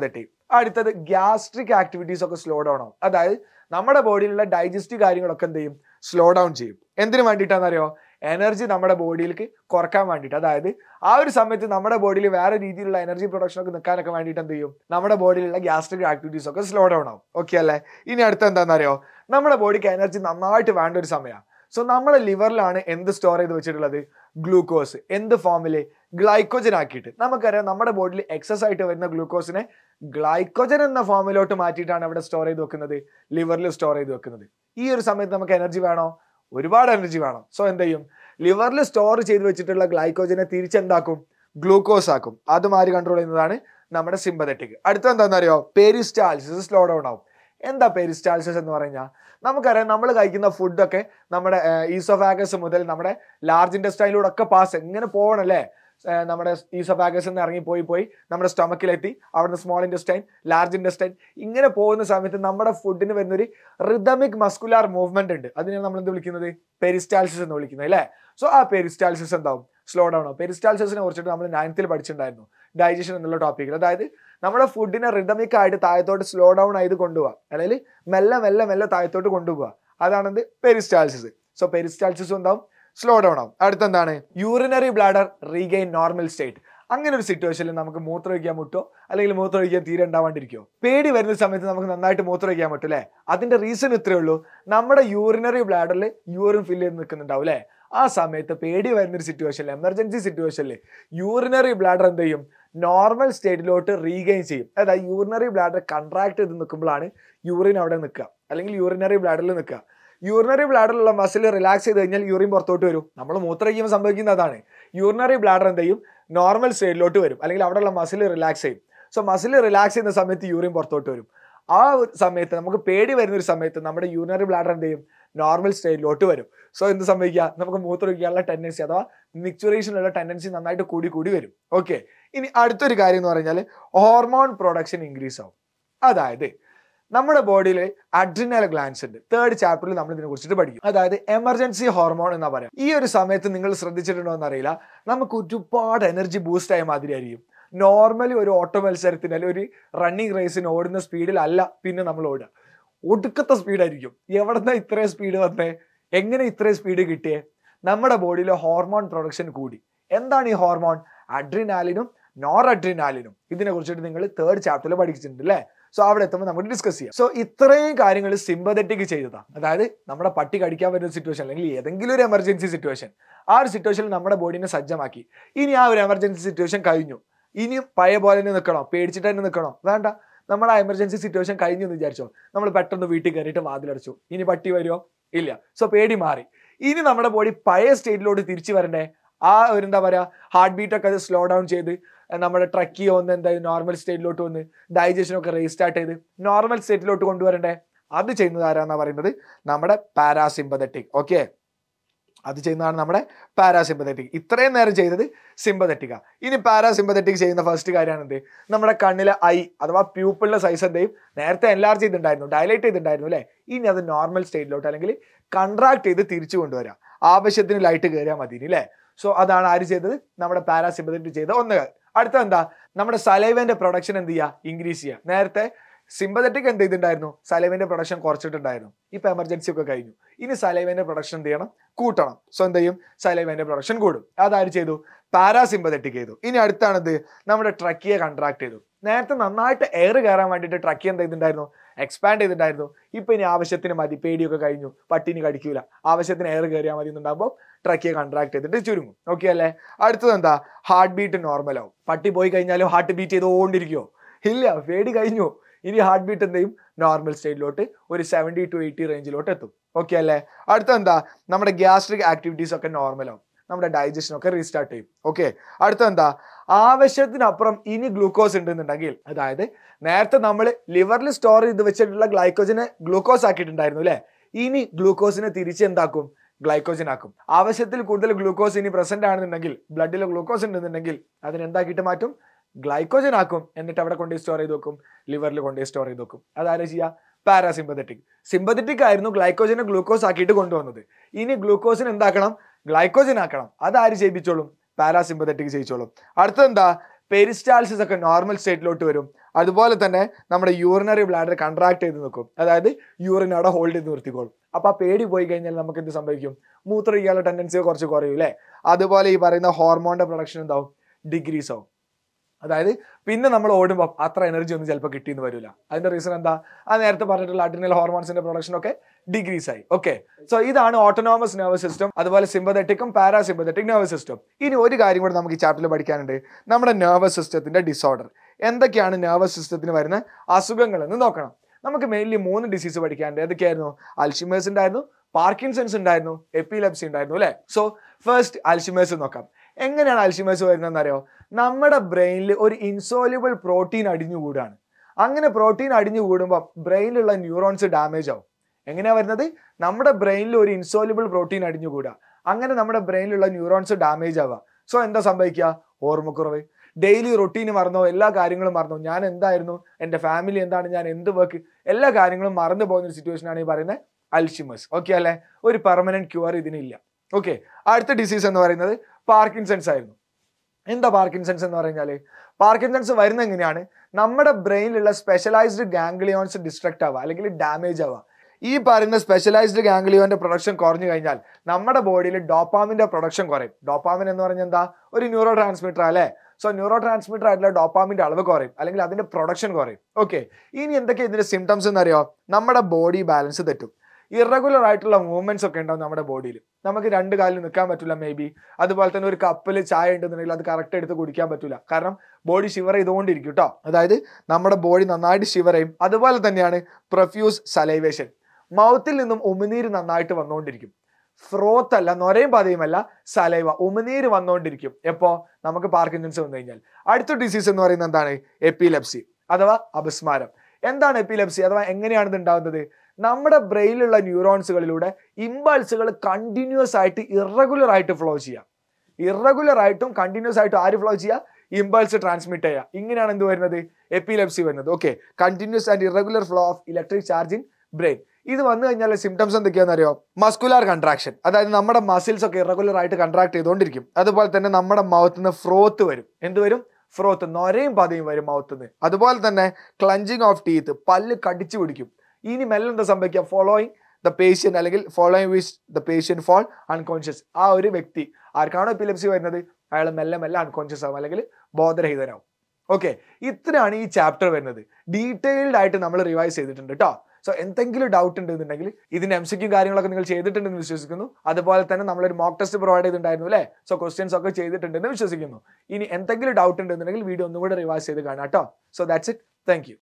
Speaker 1: അടുത്തത് ഗ്യാസ്ട്രിക് ആക്ടിവിറ്റീസ് ഒക്കെ സ്ലോ ഡൗൺ ആവും. അതായത് നമ്മുടെ ബോഡിയിലുള്ള ഡൈജസ്റ്റീവ് കാര്യങ്ങളൊക്കെ എന്ത് ചെയ്യും, സ്ലോ ഡൗൺ ചെയ്യും. എന്തിനു വേണ്ടിയിട്ടാണെന്നറിയോ, എനർജി നമ്മുടെ ബോഡിയിലേക്ക് കുറക്കാൻ വേണ്ടിയിട്ട്. അതായത് ആ ഒരു സമയത്ത് നമ്മുടെ ബോഡിയിൽ വേറെ രീതിയിലുള്ള എനർജി പ്രൊഡക്ഷൻ ഒക്കെ നിൽക്കാനൊക്കെ വേണ്ടിയിട്ട് എന്ത് ചെയ്യും, നമ്മുടെ ബോഡിയിലുള്ള ഗ്യാസ്ട്രിക് ആക്ടിവിറ്റീസ് ഒക്കെ സ്ലോ ഡൗൺ ആവും. ഓക്കെ അല്ലേ? ഇനി അടുത്ത എന്താണെന്നറിയോ, നമ്മുടെ ബോഡിക്ക് എനർജി നന്നായിട്ട് വേണ്ട ഒരു സമയമാണ്. സോ നമ്മുടെ ലിവറിലാണ് എന്ത് സ്റ്റോർ ചെയ്ത് വെച്ചിട്ടുള്ളത്, ഗ്ലൂക്കോസ്. എന്ത് ഫോമില്, ഗ്ലൈക്കോജൻ ആക്കിയിട്ട്. നമുക്കറിയാം നമ്മുടെ ബോഡിയിൽ എക്സസ് ആയിട്ട് വരുന്ന ഗ്ലൂക്കോസിനെ ഗ്ലൈക്കോജൻ എന്ന ഫോമിലോട്ട് മാറ്റിയിട്ടാണ് അവിടെ സ്റ്റോർ ചെയ്ത് വെക്കുന്നത്, ലിവറിൽ സ്റ്റോർ ചെയ്ത് വെക്കുന്നത്. ഈ ഒരു സമയത്ത് നമുക്ക് എനർജി വേണോ, ഒരുപാട് എനർജി വേണം. സോ എന്ത് ചെയ്യും, ലിവറിൽ സ്റ്റോർ ചെയ്ത് വെച്ചിട്ടുള്ള ഗ്ലൈക്കോജനെ തിരിച്ചെന്താക്കും, ഗ്ലൂക്കോസ് ആക്കും. അതുമാതിരി കൺട്രോൾ ചെയ്യുന്നതാണ് നമ്മുടെ സിമ്പതറ്റിക്. അടുത്ത എന്താണെന്നറിയോ, പെരിസ്റ്റാൾസിസ് സ്ലോ ഡൗൺ ആവും. എന്താ പെരിസ്റ്റാൾസിസ് എന്ന് പറഞ്ഞാൽ, നമുക്കറിയാം നമ്മൾ കഴിക്കുന്ന ഫുഡൊക്കെ നമ്മുടെ ഈസോഫാഗസ് മുതൽ നമ്മുടെ ലാർജ് ഇൻറ്റസ്റ്റൈനിലൂടെ ഒക്കെ പാസ് എങ്ങനെ പോകണം അല്ലേ, നമ്മുടെ ഈസോഫാഗസിൽ നിന്ന് ഇറങ്ങി പോയി പോയി നമ്മുടെ സ്റ്റൊമക്കിലെത്തി, അവിടുന്ന് സ്മോൾ ഇൻറ്റസ്റ്റൈൻ, ലാർജ് ഇൻറ്റസ്റ്റൈൻ, ഇങ്ങനെ പോകുന്ന സമയത്ത് നമ്മുടെ ഫുഡിന് വരുന്നൊരു റിതമിക് മസ്കുലാർ മൂവ്മെന്റ് ഉണ്ട്. അതിനെ നമ്മൾ എന്ത് വിളിക്കുന്നത്, പെരിസ്റ്റാൾസിസ് എന്ന് വിളിക്കുന്നത് അല്ലേ. സോ ആ പെരിസ്റ്റാൾസിസ് എന്താവും, സ്ലോ ഡൗൺ ആവും. പെരിസ്റ്റാൾസിസിനെ കുറിച്ചിട്ട് നമ്മൾ നയൻത്തിൽ പഠിച്ചിട്ടുണ്ടായിരുന്നു, ഡൈജഷൻ എന്നുള്ള ടോപ്പിക്കിൽ. അതായത് നമ്മുടെ ഫുഡിനെ റിതമിക് ആയിട്ട് താഴത്തോട്ട് സ്ലോ ഡൗൺ ആയത് കൊണ്ടുപോകുക, അല്ലെങ്കിൽ മെല്ലെ മെല്ലെ മെല്ലെ താഴത്തോട്ട് കൊണ്ടുപോകുക. അതാണെന്ത്, പെരിസ്റ്റാൾസിസ്. സോ പെരിസ്റ്റാൾസിസ് എന്താവും, സ്ലോ ഡൗൺ ആവും. അടുത്തെന്താണ്, urinary bladder regain normal state. അങ്ങനെ ഒരു സിറ്റുവേഷനിൽ നമുക്ക് മൂത്രമൊഴിക്കാൻ മുട്ടോ, അല്ലെങ്കിൽ മൂത്രമൊഴിക്കാൻ തീരെ ഉണ്ടാവാണ്ടിരിക്കുമോ? പേടി വരുന്ന സമയത്ത് നമുക്ക് നന്നായിട്ട് മൂത്രമൊഴിക്കാൻ പറ്റും അല്ലേ. അതിന്റെ റീസൺ ഇത്രയേ ഉള്ളൂ, നമ്മുടെ യൂറിനറി ബ്ലാഡറിൽ യൂറിൻ ഫില്ല് ചെയ്ത് നിൽക്കുന്നുണ്ടാവും അല്ലേ. ആ സമയത്ത് പേടി വരുന്നൊരു സിറ്റുവേഷനിൽ, എമർജൻസി സിറ്റുവേഷനിൽ യൂറിനറി ബ്ലാഡർ എന്ത് ചെയ്യും, നോർമൽ സ്റ്റേറ്റിലോട്ട് റീഗെയിൻ ചെയ്യും. അതായത് യൂറിനറി ബ്ലാഡർ കൺട്രാക്ട് ചെയ്ത് നിൽക്കുമ്പോഴാണ് യൂറിൻ അവിടെ നിൽക്കുക, അല്ലെങ്കിൽ യൂറിനറി ബ്ലാഡറിൽ നിൽക്കുക. യൂറിനറി ബ്ലാഡറിലുള്ള മസിൽ റിലാക്സ് ചെയ്ത് കഴിഞ്ഞാൽ യൂറിൻ പുറത്തോട്ട് വരും. നമ്മൾ മൂത്രമൊഴിക്കുമ്പോൾ സംഭവിക്കുന്നത് അതാണ്. യൂറിനറി ബ്ലാഡർ എന്ത് ചെയ്യും, നോർമൽ സ്റ്റേറ്റിലോട്ട് വരും, അല്ലെങ്കിൽ അവിടെയുള്ള മസിൽ റിലാക്സ് ചെയ്യും. സോ മസിൽ റിലാക്സ് ചെയ്യുന്ന സമയത്ത് യൂറിൻ പുറത്തോട്ട് വരും. ആ ഒരു സമയത്ത് നമുക്ക് പേടി വരുന്ന ഒരു സമയത്ത് നമ്മുടെ യൂറിനറി ബ്ലാഡർ എന്ത് ചെയ്യും, നോർമൽ സ്റ്റേറ്റിലോട്ട് വരും. സോ എന്ത് സംഭവിക്കുക, നമുക്ക് മൂത്രമൊഴിക്കാനുള്ള ടെൻഡൻസി അഥവാ മിക്ചറേഷനുള്ള ടെൻഡൻസി നന്നായിട്ട് കൂടി കൂടി വരും. ഓക്കെ, ഇനി അടുത്തൊരു കാര്യം എന്ന് പറഞ്ഞാൽ ഹോർമോൺ പ്രൊഡക്ഷൻ ഇൻക്രീസ് ആവും. അതായത് നമ്മുടെ ബോഡിയിൽ അഡ്രിനൽ ഗ്ലാൻസ് ഉണ്ട്. തേർഡ് ചാപ്റ്ററിൽ നമ്മൾ ഇതിനെ കുറിച്ചിട്ട് പഠിക്കും. അതായത് എമർജൻസി ഹോർമോൺ എന്നാ പറയാം. ഈ ഒരു സമയത്ത് നിങ്ങൾ ശ്രദ്ധിച്ചിട്ടുണ്ടോ എന്നറിയില്ല, നമുക്ക് ഒരുപാട് എനർജി ബൂസ്റ്റ് ആയ മാതിരി ആയിരിക്കും. നോർമലി ഒരു ഓട്ടോ മത്സരത്തിന് അല്ലെങ്കിൽ ഒരു റണ്ണിങ് റേസിന് ഓടുന്ന സ്പീഡിലല്ല പിന്നെ നമ്മൾ ഓടുക, ഒടുക്കത്തെ സ്പീഡായിരിക്കും. എവിടെന്നാ ഇത്രയും സ്പീഡ് വന്നേ, എങ്ങനെ ഇത്രയും സ്പീഡ് കിട്ടിയേ? നമ്മുടെ ബോഡിയിലെ ഹോർമോൺ പ്രൊഡക്ഷൻ കൂടി. എന്താണ് ഈ ഹോർമോൺ? അഡ്രിനാലിനും നോർ അഡ്രിനാലിനും. ഇതിനെ കുറിച്ചിട്ട് നിങ്ങൾ തേർഡ് ചാപ്റ്ററിൽ പഠിച്ചിട്ടുണ്ട് അല്ലേ. സോ അവിടെ എത്തുമ്പോൾ നമുക്ക് ഡിസ്കസ് ചെയ്യാം. സോ ഇത്രയും കാര്യങ്ങൾ സിമ്പതറ്റിക് ചെയ്തതാണ്. അതായത് നമ്മുടെ പട്ടി കടിക്കാൻ വരുന്ന സിറ്റുവേഷൻ, അല്ലെങ്കിൽ ഏതെങ്കിലും ഒരു എമർജൻസി സിറ്റുവേഷൻ, ആ ഒരു സിറ്റുവേഷനിൽ നമ്മുടെ ബോഡിനെ സജ്ജമാക്കി. ഇനി ആ ഒരു എമർജൻസി സിറ്റുവേഷൻ കഴിഞ്ഞു, ഇനിയും പഴയ പോലെ തന്നെ നിൽക്കണോ, പേടിച്ചിട്ട് തന്നെ നിൽക്കണോ? വേണ്ട. നമ്മുടെ ആ എമർജൻസി സിറ്റുവേഷൻ കഴിഞ്ഞു എന്ന് വിചാരിച്ചോ, നമ്മൾ പെട്ടെന്ന് വീട്ടിൽ കയറിയിട്ട് വാതിലടച്ചു, ഇനി പട്ടി വരുമോ? ഇല്ല. സോ പേടി മാറി. ഇനി നമ്മുടെ ബോഡി പഴയ സ്റ്റേറ്റിലോട്ട് തിരിച്ചു വരണ്ടേ? ആ ഒരു എന്താ പറയുക, ഹാർട്ട് ബീറ്റ് ഒക്കെ സ്ലോ ഡൗൺ ചെയ്ത് നമ്മുടെ ട്രക്കിയോ ഒന്ന് എന്തായാലും നോർമൽ സ്റ്റേറ്റിലോട്ട് വന്ന് ഡൈജഷനൊക്കെ റീസ്റ്റാർട്ട് ചെയ്ത് നോർമൽ സ്റ്റേറ്റിലോട്ട് കൊണ്ടുവരണ്ടേ? അത് ചെയ്യുന്നത് ആരാന്നാ പറയുന്നത്? നമ്മുടെ പാരാസിമ്പതറ്റിക്. ഓക്കെ, അത് ചെയ്യുന്നതാണ് നമ്മുടെ പാരാസിമ്പതറ്റിക്. ഇത്രയും നേരം ചെയ്തത് സിമ്പതറ്റിക്കാ. ഇനി പാരാസിമ്പതറ്റിക് ചെയ്യുന്ന ഫസ്റ്റ് കാര്യമാണ് എന്ത്? നമ്മുടെ കണ്ണിലെ ഐ അഥവാ പ്യൂപ്പിളിന്റെ സൈസ് എന്തെയും നേരത്തെ എൻലാർജ് ചെയ്തിട്ടുണ്ടായിരുന്നു, ഡയലൈറ്റ് ചെയ്തിട്ടുണ്ടായിരുന്നു അല്ലേ. ഇനി അത് നോർമൽ സ്റ്റേറ്റിലോട്ട് അല്ലെങ്കിൽ കൺട്രാക്ട് ചെയ്ത് തിരിച്ചു കൊണ്ടുവരാം. ആവശ്യത്തിന് ലൈറ്റ് കയറിയാൽ മതി അല്ലേ. സോ അതാണ് ആര് ചെയ്തത്? നമ്മുടെ പാരാസിമ്പതറ്റിക് ചെയ്ത ഒന്ന്. അടുത്ത എന്താ? നമ്മുടെ സലൈവന്റെ പ്രൊഡക്ഷൻ എന്ത് ചെയ്യുക? ഇൻക്രീസ് ചെയ്യുക. നേരത്തെ സിമ്പതറ്റിക് എന്ത് ചെയ്തിട്ടുണ്ടായിരുന്നു? സലൈവന്റെ പ്രൊഡക്ഷൻ കുറച്ചിട്ടുണ്ടായിരുന്നു. ഇപ്പൊ എമർജൻസി ഒക്കെ കഴിഞ്ഞു, ഇനി സലൈവന്റെ പ്രൊഡക്ഷൻ എന്ത് ചെയ്യണം? കൂട്ടണം. സോ എന്ത് ചെയ്യും? സലൈവന്റെ പ്രൊഡക്ഷൻ കൂടും. അതാര് ചെയ്തു? പാരാസിമ്പതറ്റിക് ചെയ്തു. ഇനി അടുത്താണത് നമ്മുടെ ട്രക്കിയെ കൺട്രാക്ട് ചെയ്തു. നേരത്തെ നന്നായിട്ട് എയർ കയറാൻ വേണ്ടിയിട്ട് ട്രക്കി എന്ത് ചെയ്തിട്ടുണ്ടായിരുന്നു? എക്സ്പാൻഡ് ചെയ്തിട്ടുണ്ടായിരുന്നു. ഇപ്പൊ ഇനി ആവശ്യത്തിന് മതി, പേടിയൊക്കെ കഴിഞ്ഞു, പട്ടിനി കടിക്കൂല, ആവശ്യത്തിന് എയർ കയറിയാൽ മതി എന്നുണ്ടാകുമ്പോൾ ട്രക്കിയെ കൺട്രാക്ട് ചെയ്തിട്ട് ചുരുങ്ങും. ഓക്കെ അല്ലേ. അടുത്തത് എന്താ? ഹാർട്ട് ബീറ്റ് നോർമൽ ആവും. പട്ടി പോയി കഴിഞ്ഞാലും ഹാർട്ട് ബീറ്റ് ചെയ്തുകൊണ്ടിരിക്കുമോ? ഇല്ല, പേടി കഴിഞ്ഞു. ഇനി ഹാർട്ട് ബീറ്റ് എന്ത് ചെയ്യും? നോർമൽ സ്റ്റേറ്റിലോട്ട് ഒരു സെവൻറ്റി ടു എയ്റ്റി റേഞ്ചിലോട്ട് എത്തും. ഓക്കെ അല്ലേ. അടുത്ത എന്താ? നമ്മുടെ ഗ്യാസ്ട്രിക് ആക്ടിവിറ്റീസ് ഒക്കെ നോർമൽ ആവും, നമ്മുടെ ഡൈജഷൻ ഒക്കെ റീസ്റ്റാർട്ട് ചെയ്യും. ഓക്കെ. അടുത്ത എന്താ? ആവശ്യത്തിനപ്പുറം ഇനി ഗ്ലൂക്കോസ് ഉണ്ടെന്നുണ്ടെങ്കിൽ, അതായത് നേരത്തെ നമ്മൾ ലിവറിൽ സ്റ്റോർ ചെയ്ത് വെച്ചിട്ടുള്ള ഗ്ലൈക്കോജനെ ഗ്ലൂക്കോസ് ആക്കിയിട്ടുണ്ടായിരുന്നു അല്ലെ. ഇനി ഗ്ലൂക്കോസിനെ തിരിച്ച് എന്താക്കും? ഗ്ലൈക്കോജൻ ആക്കും. ആവശ്യത്തിൽ കൂടുതൽ ഗ്ലൂക്കോസ് ഇനി പ്രസന്റ് ആണെന്നുണ്ടെങ്കിൽ, ബ്ലഡിൽ ഗ്ലൂക്കോസ് ഉണ്ടെന്നുണ്ടെങ്കിൽ അതിനെന്താക്കിയിട്ട് മാറ്റും? ഗ്ലൈക്കോജൻ ആക്കും. എന്നിട്ട് അവിടെ കൊണ്ടുപോയി സ്റ്റോർ ചെയ്ത് വെക്കും, ലിവറിൽ കൊണ്ടുപോയി സ്റ്റോർ ചെയ്ത് വെക്കും. അതാരും ചെയ്യുക? പാരാസിമ്പതറ്റിക്. സിമ്പതറ്റിക് ആയിരുന്നു ഗ്ലൈക്കോജനെ ഗ്ലൂക്കോസ് ആക്കിയിട്ട് കൊണ്ടുവന്നത്. ഇനി ഗ്ലൂക്കോസിന് എന്താക്കണം? ഗ്ലൈക്കോജൻ ആക്കണം. അതാര് ചെയ്യിപ്പിച്ചോളും? പാരാസിമ്പതറ്റിക് ചെയ്യിച്ചോളും. അടുത്തെന്താ? പെരിസ്റ്റാൾസിസ് ഒക്കെ നോർമൽ സ്റ്റേറ്റിലോട്ട് വരും. അതുപോലെ തന്നെ നമ്മുടെ യൂറിനറി ബ്ലാഡർ കൺട്രാക്ട് ചെയ്ത് നിൽക്കും, അതായത് യൂറിൻ അവിടെ ഹോൾഡ് ചെയ്ത് നിർത്തിക്കോളും. അപ്പൊ ആ പേടി പോയി കഴിഞ്ഞാൽ നമുക്ക് എന്ത് സംഭവിക്കും? മൂത്രമൊഴിക്കാനുള്ള ടെൻഡൻസി കുറച്ച് കുറയും അല്ലേ? അതുപോലെ ഈ പറയുന്ന ഹോർമോണിന്റെ പ്രൊഡക്ഷൻ എന്താവും? ഡിഗ്രീസ് ആവും. അതായത് പിന്നെ നമ്മൾ ഓടുമ്പോൾ അത്ര എനർജി ഒന്നും ചിലപ്പോൾ കിട്ടിയെന്ന് വരില്ല. അതിന്റെ റീസൺ എന്താ? ആ നേരത്തെ പറഞ്ഞിട്ടുള്ള അഡ്രിനൽ ഹോർമോൺസിന്റെ പ്രൊഡക്ഷൻ ഒക്കെ ഡിഗ്രീസ് ആയി. ഓക്കെ, സോ ഇതാണ് ഓട്ടോണോമസ് നെർവസ് സിസ്റ്റം, അതുപോലെ സിമ്പതറ്റിക്കും പാരാസിമ്പതറ്റിക് നെർവസ് സിസ്റ്റം. ഇനി ഒരു കാര്യം കൂടെ നമുക്ക് ഈ ചാപ്റ്ററിൽ പഠിക്കാനുണ്ട്, നമ്മുടെ നെർവസ് സിസ്റ്റത്തിന്റെ ഡിസോർഡർ. എന്തൊക്കെയാണ് നെർവസ് സിസ്റ്റത്തിന് വരുന്ന അസുഖങ്ങൾ എന്ന് നോക്കണം. നമുക്ക് മെയിൻലി മൂന്ന് ഡിസീസ് പഠിക്കാനുണ്ട്. ഏതൊക്കെയായിരുന്നു? അൽഷിമേഴ്സ് ഉണ്ടായിരുന്നു, പാർക്കിൻസൺസ് ഉണ്ടായിരുന്നു, എപ്പിലെപ്സി ഉണ്ടായിരുന്നു അല്ലേ? സോ ഫസ്റ്റ് അൽഷിമേഴ്സ് നോക്കാം. എങ്ങനെയാണ് അൽഷിമേഴ്സ് വരുന്നതെന്ന് അറിയോ? നമ്മുടെ ബ്രെയിനിൽ ഒരു ഇൻസോല്യൂബിൾ പ്രോട്ടീൻ അടിഞ്ഞുകൂടാണ്. അങ്ങനെ പ്രോട്ടീൻ അടിഞ്ഞുകൂടുമ്പോൾ ബ്രെയിനിലുള്ള ന്യൂറോൺസ് ഡാമേജ് ആവും. എങ്ങനെയാ വരുന്നത്? നമ്മുടെ ബ്രെയിനിൽ ഒരു ഇൻസോല്യൂബിൾ പ്രോട്ടീൻ അടിഞ്ഞുകൂടുക, അങ്ങനെ നമ്മുടെ ബ്രെയിനിലുള്ള ന്യൂറോൺസ് ഡാമേജ് ആവുക. സോ എന്താ സംഭവിക്കുക? ഓർമ്മക്കുറവ്, ഡെയിലി റൊട്ടീന് മറന്നോ, എല്ലാ കാര്യങ്ങളും മറന്നോ, ഞാൻ എന്തായിരുന്നു, എൻ്റെ ഫാമിലി എന്താണ്, ഞാൻ എന്ത് വർക്ക്, എല്ലാ കാര്യങ്ങളും മറന്നു പോകുന്ന ഒരു സിറ്റുവേഷൻ ആണ് ഈ പറയുന്നത് അൽഷിമേഴ്സ്. ഓക്കെ അല്ലേ? ഒരു പെർമനന്റ് ക്യൂർ ഇതിനില്ല. ഓക്കെ, അടുത്ത ഡിസീസ് എന്ന് പറയുന്നത് പാർക്കിൻസൺസ് ആയിരുന്നു. എന്താ പാർക്കിൻസൺസ് എന്ന് പറഞ്ഞാൽ? പാർക്കിൻസൺസ് വരുന്ന എങ്ങനെയാണ്? നമ്മുടെ ബ്രെയിനിലുള്ള സ്പെഷ്യലൈസ്ഡ് ഗാംഗ്ലിയോൺസ് ഡിസ്ട്രക്ട് ആവുക അല്ലെങ്കിൽ ഡാമേജ് ആവുക. ഈ പറയുന്ന സ്പെഷ്യലൈസ്ഡ് ഗാംഗ്ലിയോന്റെ പ്രൊഡക്ഷൻ കുറഞ്ഞു കഴിഞ്ഞാൽ നമ്മുടെ ബോഡിയിൽ ഡോപ്പാമിന്റെ പ്രൊഡക്ഷൻ കുറയും. ഡോപ്പാമിൻ എന്ന് പറഞ്ഞാൽ എന്താ? ഒരു ന്യൂറോ ട്രാൻസ്മിറ്റർ അല്ലേ? സോ ന്യൂറോ ട്രാൻസ്മിറ്റർ ആയിട്ടുള്ള ഡോപ്പാമിന്റെ അളവ് കുറയും അല്ലെങ്കിൽ അതിന്റെ പ്രൊഡക്ഷൻ കുറയും. ഓക്കെ, ഇനി എന്തൊക്കെയാണ് ഇതിന്റെ സിംറ്റംസ് എന്ന് അറിയോ? നമ്മുടെ ബോഡി ബാലൻസ് തെറ്റും, ഇറഗുലർ ആയിട്ടുള്ള മൂവ്മെന്റ്സ് ഒക്കെ ഉണ്ടാവും നമ്മുടെ ബോഡിയിൽ. നമുക്ക് രണ്ട് കാലിൽ നിൽക്കാൻ പറ്റില്ല മേ ബി. അതുപോലെ തന്നെ ഒരു കപ്പിൽ ചായ ഉണ്ടെന്നുണ്ടെങ്കിൽ അത് കറക്റ്റ് എടുത്ത് കുടിക്കാൻ പറ്റില്ല, കാരണം ബോഡി ഷിവർ ചെയ്തുകൊണ്ടിരിക്കും കേട്ടോ. അതായത് നമ്മുടെ ബോഡി നന്നായിട്ട് ഷിവർ ചെയ്യും. അതുപോലെ തന്നെയാണ് പ്രൊഫ്യൂസ് സലൈവേഷൻ, മൗത്തിൽ നിന്നും ഉമിനീര് നന്നായിട്ട് വന്നുകൊണ്ടിരിക്കും. ഫ്രോത്ത് അല്ല, നൊരയും പതയുമല്ല, സലൈവ, ഉമിനീര് വന്നുകൊണ്ടിരിക്കും. എപ്പോ? നമുക്ക് പാർക്കിൻസൺസ് വന്നു കഴിഞ്ഞാൽ. അടുത്ത ഡിസീസ് എന്ന് പറയുന്നത് എന്താണ്? എപ്പിലെപ്സി അഥവാ അപസ്മാരം. എന്താണ് എപ്പിലെപ്സി അഥവാ എങ്ങനെയാണ് ഇത് ഉണ്ടാകുന്നത്? നമ്മുടെ ബ്രെയിനിലുള്ള ന്യൂറോൺസുകളിലൂടെ ഇമ്പൾസുകൾ കണ്ടിന്യൂസ് ആയിട്ട് ഇറഗുലർ ആയിട്ട് ഫ്ലോ ചെയ്യാം. ഇറഗുലർ ആയിട്ടും കണ്ടിന്യൂസ് ആയിട്ടും ആര് ഫ്ലോ ചെയ്യുക? ഇമ്പൾസ് ട്രാൻസ്മിറ്റ് ചെയ്യുക. ഇങ്ങനെയാണ് എന്ത് വരുന്നത്? എപ്പിലെപ്സി വരുന്നത്. Okay, continuous and irregular flow of electric charge in brain. ഇത് വന്നു കഴിഞ്ഞാൽ സിംറ്റംസ് എന്തൊക്കെയാണെന്ന് അറിയോ? മസ്കുലാർ കൺട്രാക്ഷൻ, അതായത് നമ്മുടെ മസിൽസ് ഒക്കെ ഇറഗുലർ ആയിട്ട് കൺട്രാക്ട് ചെയ്തുകൊണ്ടിരിക്കും. അതുപോലെ തന്നെ നമ്മുടെ മൗത്തിൽ നിന്ന് ഫ്രോത്ത് വരും. എന്ത് വരും? ഫ്രോത്ത്, നൊരയും പതയും വരും മൗത്തിൽ നിന്ന്. അതുപോലെ തന്നെ ക്ലഞ്ചിങ് ഓഫ് ടീത്ത്, പല്ല് കടിച്ചു പിടിക്കും. ഇനി മെല്ലെ എന്താ സംഭവിക്കുക? ഫോളോയിങ് ദ പേഷ്യന്റ് അല്ലെങ്കിൽ following which the patient fall unconscious. ആ ഒരു വ്യക്തി ആർക്കാണോ എപ്പിലെപ്സി വരുന്നത് അയാൾ മെല്ലെ മെല്ലെ അൺകോൺഷ്യസ് ആവും അല്ലെങ്കിൽ ബോധരഹിതനാവും. ഓക്കെ, ഇത്രയാണ് ഈ ചാപ്റ്റർ വരുന്നത്. ഡീറ്റെയിൽഡ് ആയിട്ട് നമ്മൾ റിവൈസ് ചെയ്തിട്ടുണ്ട് കേട്ടോ. സോ എന്തെങ്കിലും ഡൗട്ട് ഉണ്ടെന്നുണ്ടെങ്കിൽ ഇതിന്റെ എം സി ക്യൂ കാര്യങ്ങളൊക്കെ നിങ്ങൾ ചെയ്തിട്ടുണ്ടെന്ന് വിശ്വസിക്കുന്നു. അതുപോലെ തന്നെ നമ്മളൊരു മോക്ക് ടെസ്റ്റ് പ്രൊവൈഡ് ചെയ്തിട്ടുണ്ടായിരുന്നു അല്ലേ? സോ ക്വസ്റ്റ്യൻസ് ഒക്കെ ചെയ്തിട്ടുണ്ടെന്ന് വിശ്വസിക്കുന്നു. ഇനി എന്തെങ്കിലും ഡൗട്ട് ഉണ്ടെന്നുണ്ടെങ്കിൽ വീഡിയോ ഒന്നും കൂടെ റിവൈസ് ചെയ്ത് കാണാം കേട്ടോ. So that's it. Thank U.